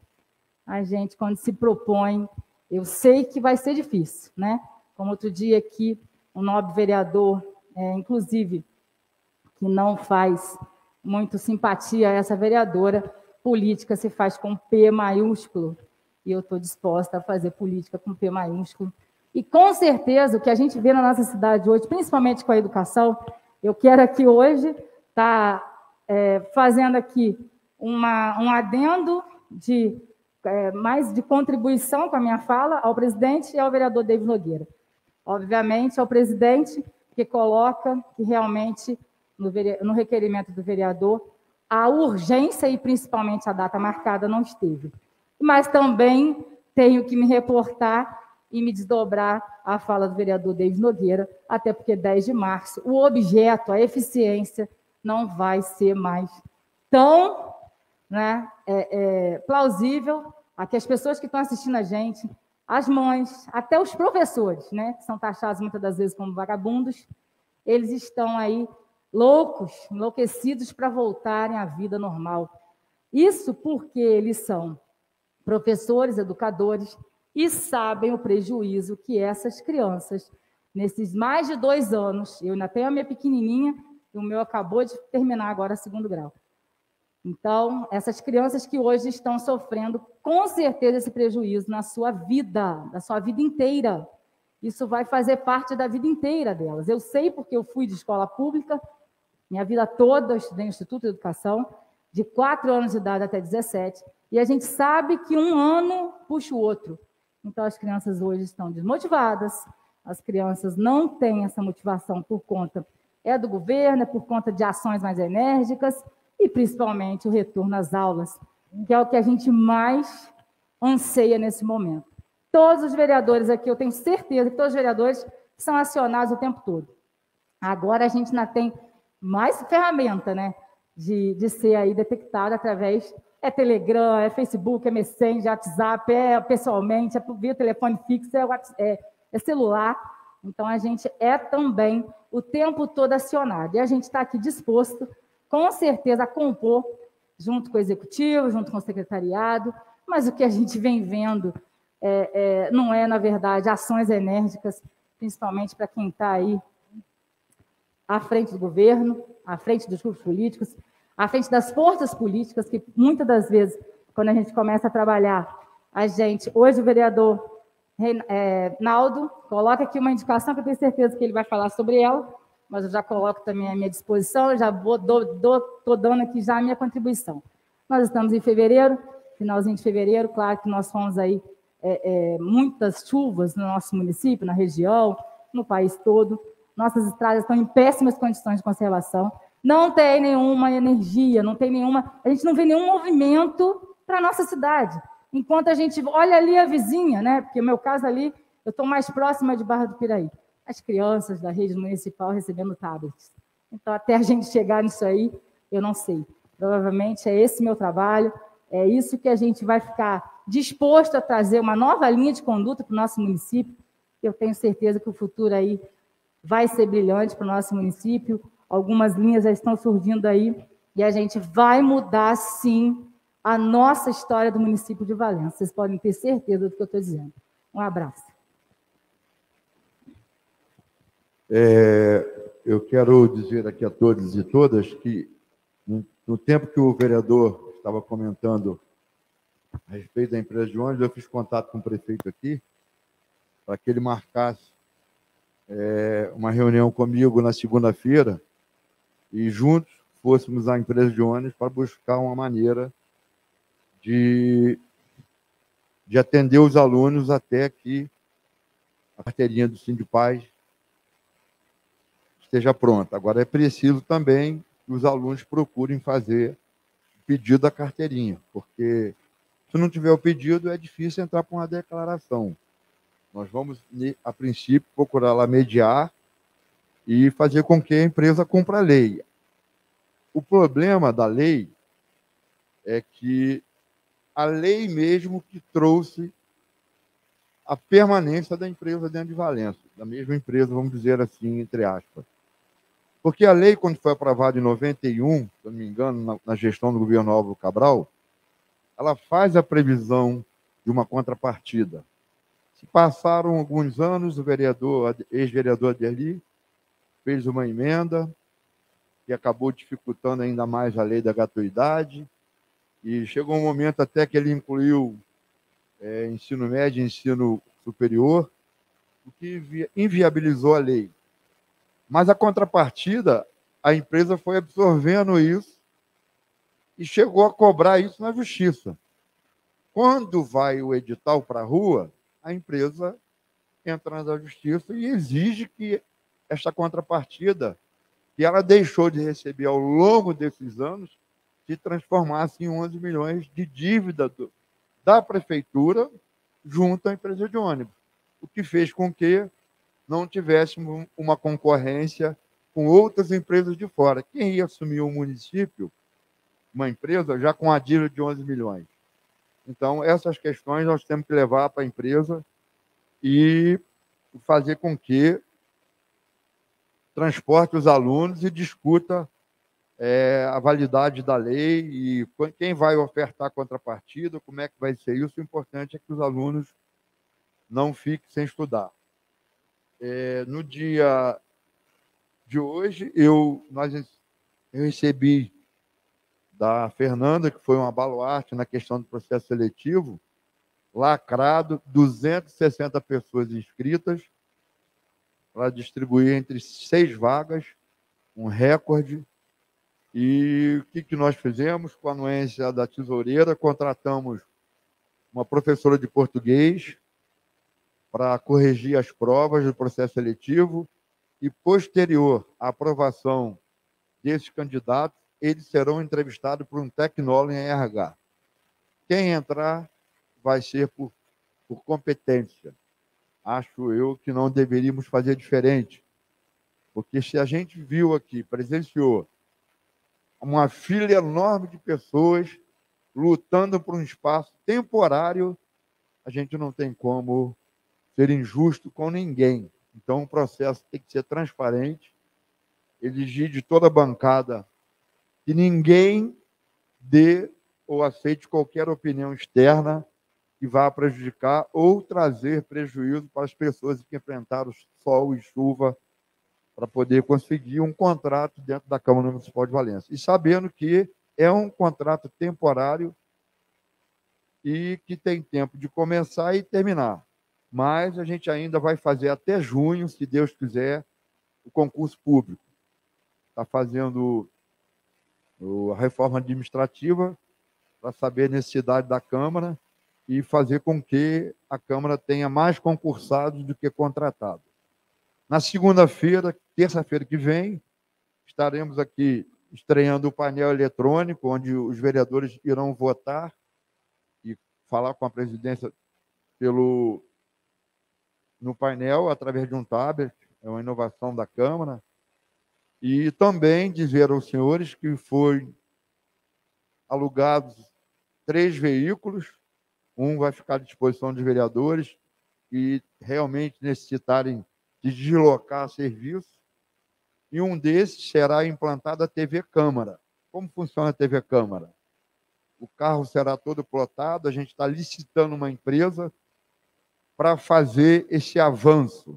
S2: A gente, quando se propõe, eu sei que vai ser difícil, né? Como outro dia aqui, um nobre vereador, é, inclusive, que não faz muito simpatia a essa vereadora, política se faz com P maiúsculo, e eu estou disposta a fazer política com P maiúsculo. E, com certeza, o que a gente vê na nossa cidade hoje, principalmente com a educação, eu quero aqui hoje estar tá, é, fazendo aqui uma, um adendo de, é, mais de contribuição com a minha fala ao presidente e ao vereador David Nogueira. Obviamente, é o presidente que coloca que realmente, no, no requerimento do vereador, a urgência e principalmente a data marcada não esteve. Mas também tenho que me reportar e me desdobrar à fala do vereador David Nogueira, até porque dez de março, o objeto, a eficiência, não vai ser mais tão, né, é, é, plausível a que as pessoas que estão assistindo a gente, as mães, até os professores, né, que são taxados muitas das vezes como vagabundos, eles estão aí loucos, enlouquecidos para voltarem à vida normal. Isso porque eles são professores, educadores, e sabem o prejuízo que essas crianças, nesses mais de dois anos, eu ainda tenho a minha pequenininha, e o meu acabou de terminar agora segundo grau. Então, essas crianças que hoje estão sofrendo, com certeza, esse prejuízo na sua vida, na sua vida inteira. Isso vai fazer parte da vida inteira delas. Eu sei porque eu fui de escola pública, minha vida toda eu estudei no Instituto de Educação, de quatro anos de idade até dezessete, e a gente sabe que um ano puxa o outro. Então, as crianças hoje estão desmotivadas, as crianças não têm essa motivação por conta é do governo, é por conta de ações mais enérgicas e, principalmente, o retorno às aulas, que é o que a gente mais anseia nesse momento. Todos os vereadores aqui, eu tenho certeza que todos os vereadores são acionados o tempo todo. Agora, a gente ainda tem mais ferramenta, né, de, de ser aí detectado através... É Telegram, é Facebook, é Messenger, é WhatsApp, é pessoalmente, é via telefone fixo, é, é, é celular. Então, a gente é também o tempo todo acionado. E a gente está aqui disposto, com certeza, a compor, junto com o executivo, junto com o secretariado, mas o que a gente vem vendo é, é, não é, na verdade, ações enérgicas, principalmente para quem está aí à frente do governo, à frente dos grupos políticos, à frente das forças políticas, que muitas das vezes, quando a gente começa a trabalhar, a gente, hoje o vereador é, Naldo, coloca aqui uma indicação que eu tenho certeza que ele vai falar sobre ela, mas eu já coloco também à minha disposição, eu já estou dando aqui já a minha contribuição. Nós estamos em fevereiro, finalzinho de fevereiro, claro que nós fomos aí é, é, muitas chuvas no nosso município, na região, no país todo, nossas estradas estão em péssimas condições de conservação, não tem nenhuma energia, não tem nenhuma... A gente não vê nenhum movimento para a nossa cidade. Enquanto a gente... Olha ali a vizinha, né? Porque o meu caso ali, eu estou mais próxima de Barra do Piraí. As crianças da rede municipal recebendo tablets. Então, até a gente chegar nisso aí, eu não sei. Provavelmente é esse meu trabalho, é isso que a gente vai ficar disposto a trazer uma nova linha de conduta para o nosso município. Eu tenho certeza que o futuro aí vai ser brilhante para o nosso município. Algumas linhas já estão surgindo aí, e a gente vai mudar, sim, a nossa história do município de Valença. Vocês podem ter certeza do que eu estou dizendo. Um abraço.
S1: É, eu quero dizer aqui a todos e todas que, no, no tempo que o vereador estava comentando a respeito da empresa de ônibus, eu fiz contato com o prefeito aqui, para que ele marcasse é, uma reunião comigo na segunda-feira, e juntos fôssemos à empresa de ônibus para buscar uma maneira de, de atender os alunos até que a carteirinha do Sindipaz esteja pronta. Agora, é preciso também que os alunos procurem fazer o pedido da carteirinha, porque se não tiver o pedido, é difícil entrar com uma declaração. Nós vamos, a princípio, procurar lá mediar e fazer com que a empresa cumpra a lei. O problema da lei é que a lei mesmo que trouxe a permanência da empresa dentro de Valença, da mesma empresa, vamos dizer assim, entre aspas. Porque a lei, quando foi aprovada em noventa e um, se eu não me engano, na, na gestão do governo Álvaro Cabral, ela faz a previsão de uma contrapartida. Se passaram alguns anos, o vereador, ex-vereador Aderli, fez uma emenda que acabou dificultando ainda mais a lei da gratuidade, e chegou um momento até que ele incluiu é, ensino médio e ensino superior, o que inviabilizou a lei. Mas a contrapartida, a empresa foi absorvendo isso e chegou a cobrar isso na justiça. Quando vai o edital para a rua, a empresa entrando à justiça e exige que esta contrapartida, que ela deixou de receber ao longo desses anos, se transformasse em onze milhões de dívida do, da prefeitura junto à empresa de ônibus, o que fez com que não tivéssemos uma concorrência com outras empresas de fora. Quem ia assumir o município, uma empresa, já com a dívida de onze milhões? Então, essas questões nós temos que levar para a empresa e fazer com que transporte os alunos e discuta é, a validade da lei e quem vai ofertar a contrapartida, como é que vai ser isso. O importante é que os alunos não fiquem sem estudar. É, no dia de hoje, eu, nós, eu recebi da Fernanda, que foi uma baluarte na questão do processo seletivo, lacrado, duzentas e sessenta pessoas inscritas, para distribuir entre seis vagas, um recorde. E o que, que nós fizemos? Com a anuência da tesoureira, contratamos uma professora de português para corrigir as provas do processo seletivo e, posterior à aprovação desses candidatos, eles serão entrevistados por um tecnólogo em R H. Quem entrar vai ser por, por competência. Acho eu que não deveríamos fazer diferente, porque se a gente viu aqui, presenciou uma fila enorme de pessoas lutando por um espaço temporário, a gente não tem como ser injusto com ninguém. Então, o processo tem que ser transparente, exigir de toda a bancada que ninguém dê ou aceite qualquer opinião externa que vá prejudicar ou trazer prejuízo para as pessoas que enfrentaram sol e chuva para poder conseguir um contrato dentro da Câmara Municipal de Valença. E sabendo que é um contrato temporário e que tem tempo de começar e terminar. Mas a gente ainda vai fazer até junho, se Deus quiser, o concurso público. Está fazendo a reforma administrativa para saber a necessidade da Câmara e fazer com que a Câmara tenha mais concursados do que contratados. Na segunda-feira, terça-feira que vem, estaremos aqui estreando o painel eletrônico, onde os vereadores irão votar e falar com a presidência pelo, no painel, através de um tablet, é uma inovação da Câmara, e também dizer aos senhores que foi alugados três veículos, um vai ficar à disposição dos vereadores que realmente necessitarem de deslocar serviço, e um desses será implantada a T V Câmara. Como funciona a T V Câmara? O carro será todo plotado, a gente está licitando uma empresa para fazer esse avanço.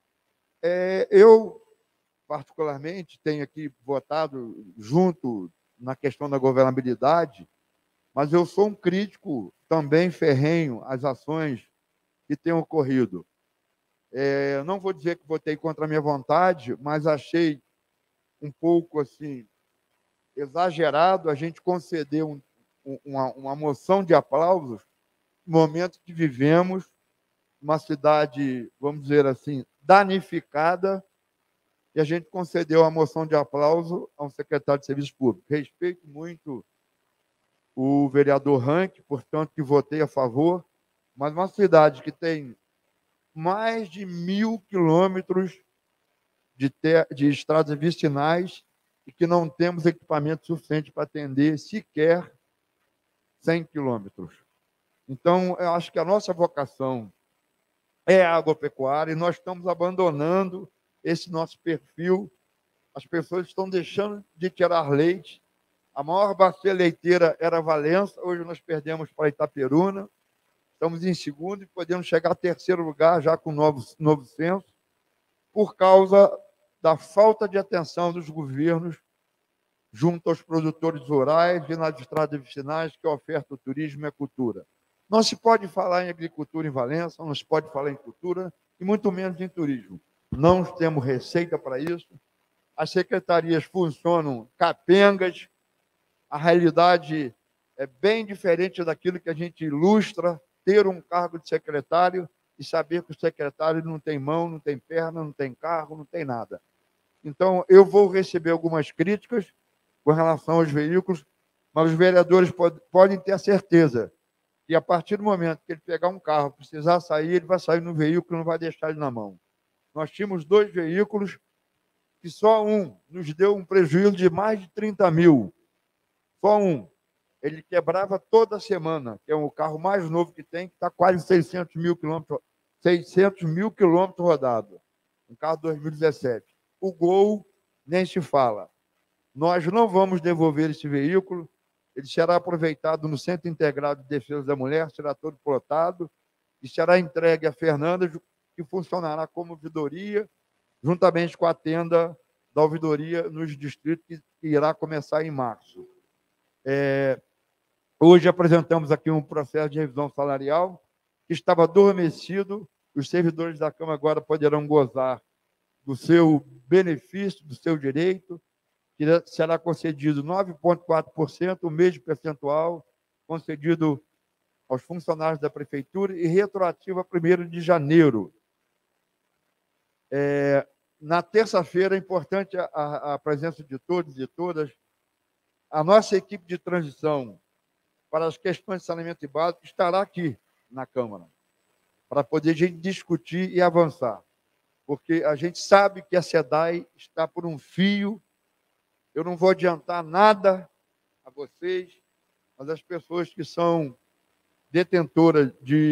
S1: É, eu, particularmente, tenho aqui votado junto na questão da governabilidade, mas eu sou um crítico também ferrenho às ações que têm ocorrido. É, não vou dizer que votei contra a minha vontade, mas achei um pouco assim exagerado a gente conceder um, uma, uma moção de aplausos no momento que vivemos uma cidade, vamos dizer assim, danificada, e a gente concedeu a moção de aplauso a um secretário de Serviços Públicos. Respeito muito o vereador Rank, portanto, que votei a favor, mas uma cidade que tem mais de mil quilômetros de, ter, de estradas vicinais e que não temos equipamento suficiente para atender sequer cem quilômetros. Então, eu acho que a nossa vocação é a agropecuária e nós estamos abandonando esse nosso perfil. As pessoas estão deixando de tirar leite. A maior bacia leiteira era Valença, hoje nós perdemos para Itaperuna. Estamos em segundo e podemos chegar a terceiro lugar já com novo, novo censo, por causa da falta de atenção dos governos junto aos produtores rurais e nas estradas vicinais que ofertam o turismo e a cultura. Não se pode falar em agricultura em Valença, não se pode falar em cultura e muito menos em turismo. Não temos receita para isso. As secretarias funcionam capengas, a realidade é bem diferente daquilo que a gente ilustra. Ter um cargo de secretário e saber que o secretário não tem mão, não tem perna, não tem carro, não tem nada. Então, eu vou receber algumas críticas com relação aos veículos, mas os vereadores pod- podem ter a certeza que, a partir do momento que ele pegar um carro, precisar sair, ele vai sair no veículo, não vai deixar ele na mão. Nós tínhamos dois veículos que só um nos deu um prejuízo de mais de trinta mil. Só um. Ele quebrava toda semana, que é o carro mais novo que tem, que está quase seiscentos mil quilômetros, seiscentos mil quilômetros rodados. Um carro dois mil e dezessete. O Gol nem se fala. Nós não vamos devolver esse veículo, ele será aproveitado no Centro Integrado de Defesa da Mulher, será todo plotado e será entregue a Fernanda, que funcionará como ouvidoria, juntamente com a tenda da ouvidoria nos distritos, que, que irá começar em março. É, hoje apresentamos aqui um processo de revisão salarial que estava adormecido, os servidores da Câmara agora poderão gozar do seu benefício, do seu direito, que será concedido nove vírgula quatro por cento, o mesmo percentual concedido aos funcionários da Prefeitura e retroativo a primeiro de janeiro. É, na terça-feira, é importante a, a presença de todos e todas. A nossa equipe de transição para as questões de saneamento básico estará aqui na Câmara, para poder a gente discutir e avançar. Porque a gente sabe que a SEDAI está por um fio. Eu não vou adiantar nada a vocês, mas as pessoas que são detentoras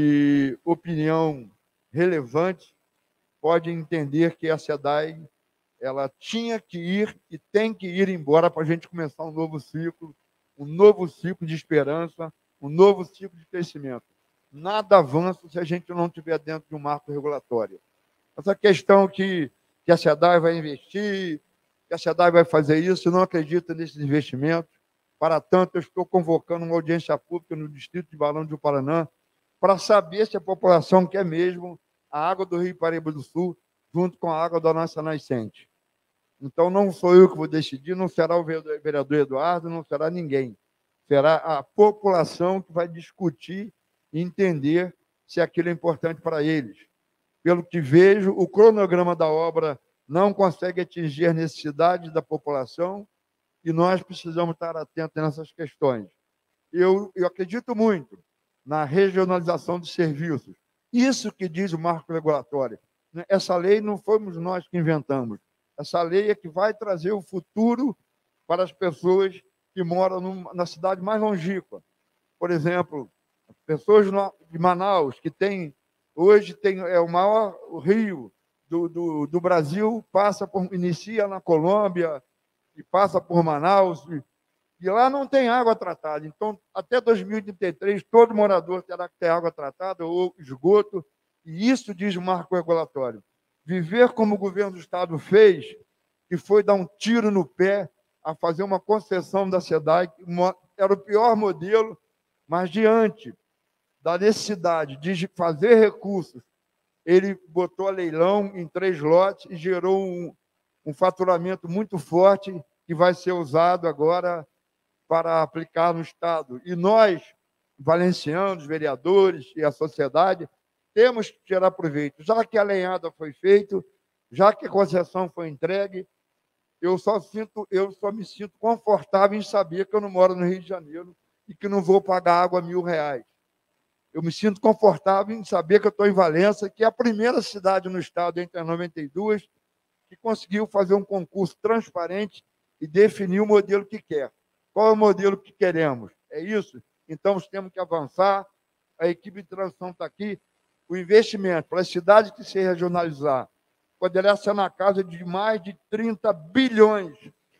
S1: de opinião relevante podem entender que a SEDAI ela tinha que ir e tem que ir embora para a gente começar um novo ciclo, um novo ciclo de esperança, um novo ciclo de crescimento. Nada avança se a gente não estiver dentro de um marco regulatório. Essa questão que, que a SEDAI vai investir, que a SEDAI vai fazer isso, eu não acredito nesses investimentos. Para tanto, eu estou convocando uma audiência pública no distrito de Barão do Paraná para saber se a população quer mesmo a água do Rio Paraíba do Sul junto com a água da nossa nascente. Então, não sou eu que vou decidir, não será o vereador Eduardo, não será ninguém. Será a população que vai discutir e entender se aquilo é importante para eles. Pelo que vejo, o cronograma da obra não consegue atingir as necessidades da população e nós precisamos estar atentos nessas questões. Eu, eu acredito muito na regionalização de serviços. Isso que diz o marco regulatório. Essa lei não fomos nós que inventamos. Essa lei é que vai trazer o futuro para as pessoas que moram numa, na cidade mais longínqua. Por exemplo, pessoas de Manaus, que tem, hoje tem, é o maior rio do, do, do Brasil, passa por, inicia na Colômbia e passa por Manaus, e, e lá não tem água tratada. Então, até dois mil e trinta e três, todo morador terá que ter água tratada ou esgoto, e isso diz o marco regulatório. Viver como o governo do Estado fez, que foi dar um tiro no pé a fazer uma concessão da SEDAI, que era o pior modelo, mas diante da necessidade de fazer recursos, ele botou a leilão em três lotes e gerou um, um faturamento muito forte que vai ser usado agora para aplicar no Estado. E nós, valencianos, vereadores e a sociedade, temos que tirar proveito. Já que a lenhada foi feita, já que a concessão foi entregue, eu só, sinto, eu só me sinto confortável em saber que eu não moro no Rio de Janeiro e que não vou pagar água a mil reais. Eu me sinto confortável em saber que eu estou em Valença, que é a primeira cidade no estado, entre as noventa e duas, que conseguiu fazer um concurso transparente e definir o modelo que quer. Qual é o modelo que queremos? É isso? Então, nós temos que avançar. A equipe de transição está aqui. O investimento para a cidade que se regionalizar poderá ser na casa de mais de trinta bilhões,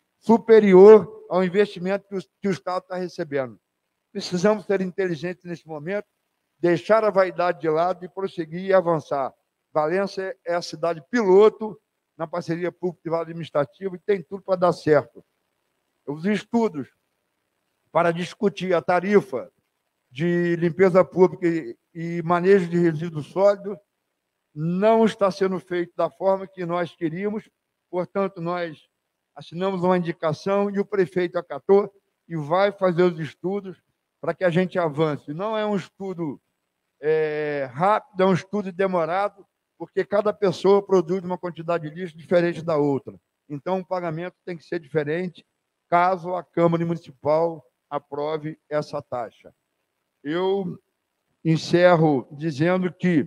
S1: superior ao investimento que o, que o Estado está recebendo. Precisamos ser inteligentes nesse momento, deixar a vaidade de lado e prosseguir e avançar. Valença é a cidade piloto na parceria público-privada administrativa e tem tudo para dar certo. Os estudos para discutir a tarifa de limpeza pública e manejo de resíduos sólidos não está sendo feito da forma que nós queríamos, portanto, nós assinamos uma indicação e o prefeito acatou e vai fazer os estudos para que a gente avance. Não é um estudo é, rápido, é um estudo demorado, porque cada pessoa produz uma quantidade de lixo diferente da outra. Então, o pagamento tem que ser diferente, caso a Câmara Municipal aprove essa taxa. Eu encerro dizendo que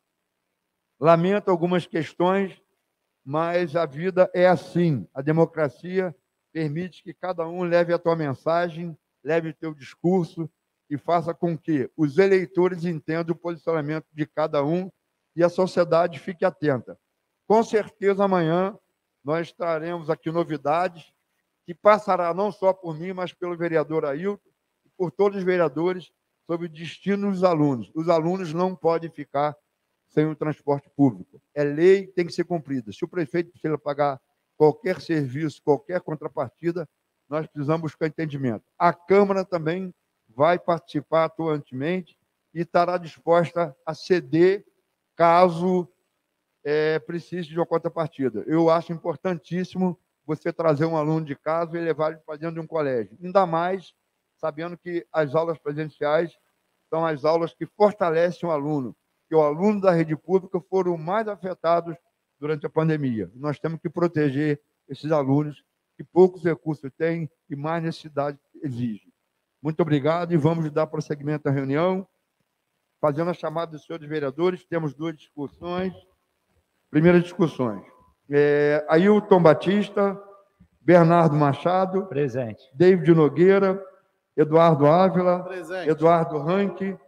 S1: lamento algumas questões, mas a vida é assim. A democracia permite que cada um leve a tua mensagem, leve o teu discurso e faça com que os eleitores entendam o posicionamento de cada um e a sociedade fique atenta. Com certeza, amanhã nós traremos aqui novidades que passará não só por mim, mas pelo vereador Ailton e por todos os vereadores sobre o destino dos alunos. Os alunos não podem ficar sem o transporte público. É lei, tem que ser cumprida. Se o prefeito precisa pagar qualquer serviço, qualquer contrapartida, nós precisamos buscar entendimento. A Câmara também vai participar atuantemente e estará disposta a ceder caso é, precise de uma contrapartida. Eu acho importantíssimo você trazer um aluno de casa e levar ele para dentro de um colégio. Ainda mais sabendo que as aulas presenciais são as aulas que fortalecem o aluno, que o aluno da rede pública foram mais afetados durante a pandemia. Nós temos que proteger esses alunos que poucos recursos têm e mais necessidade exigem. Muito obrigado e vamos dar prosseguimento à reunião. Fazendo a chamada dos senhores vereadores, temos duas discussões. Primeira discussões. É, Ailton Batista, Bernardo Machado.
S9: Presente.
S1: David Nogueira, Eduardo Ávila.
S11: Presente.
S1: Eduardo Ranque.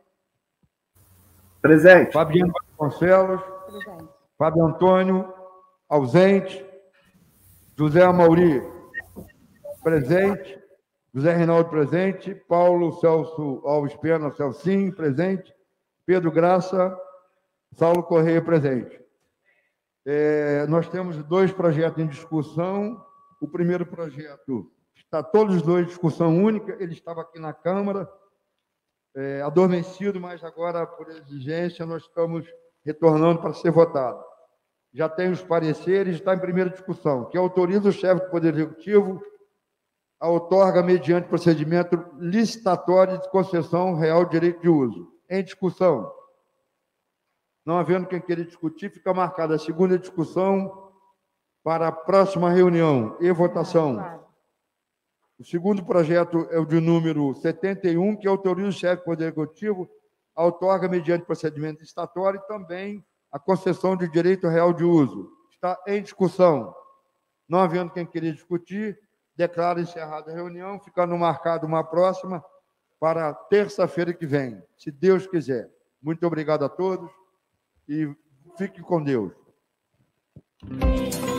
S3: Presente.
S1: Fabiano Vasconcelos.
S2: Presente.
S1: Fábio Antônio, ausente. José Amauri, presente. José Reinaldo, presente. Paulo Celso Alves Pena, Celcinho, presente. Pedro Graça, Saulo Correia, presente. É, nós temos dois projetos em discussão. O primeiro projeto está todos os dois em discussão única. Ele estava aqui na Câmara, é, adormecido, mas agora, por exigência, nós estamos retornando para ser votado. Já tem os pareceres, está em primeira discussão, que autoriza o chefe do Poder Executivo a outorga mediante procedimento licitatório de concessão real de direito de uso. Em discussão. Não havendo quem queira discutir, fica marcada a segunda discussão para a próxima reunião e votação. O segundo projeto é o de número setenta e um, que autoriza o chefe do Poder Executivo a outorga mediante procedimento licitatório e também a concessão de direito real de uso. Está em discussão. Não havendo quem queira discutir, declaro encerrada a reunião, ficando marcada uma próxima para terça-feira que vem, se Deus quiser. Muito obrigado a todos e fique com Deus.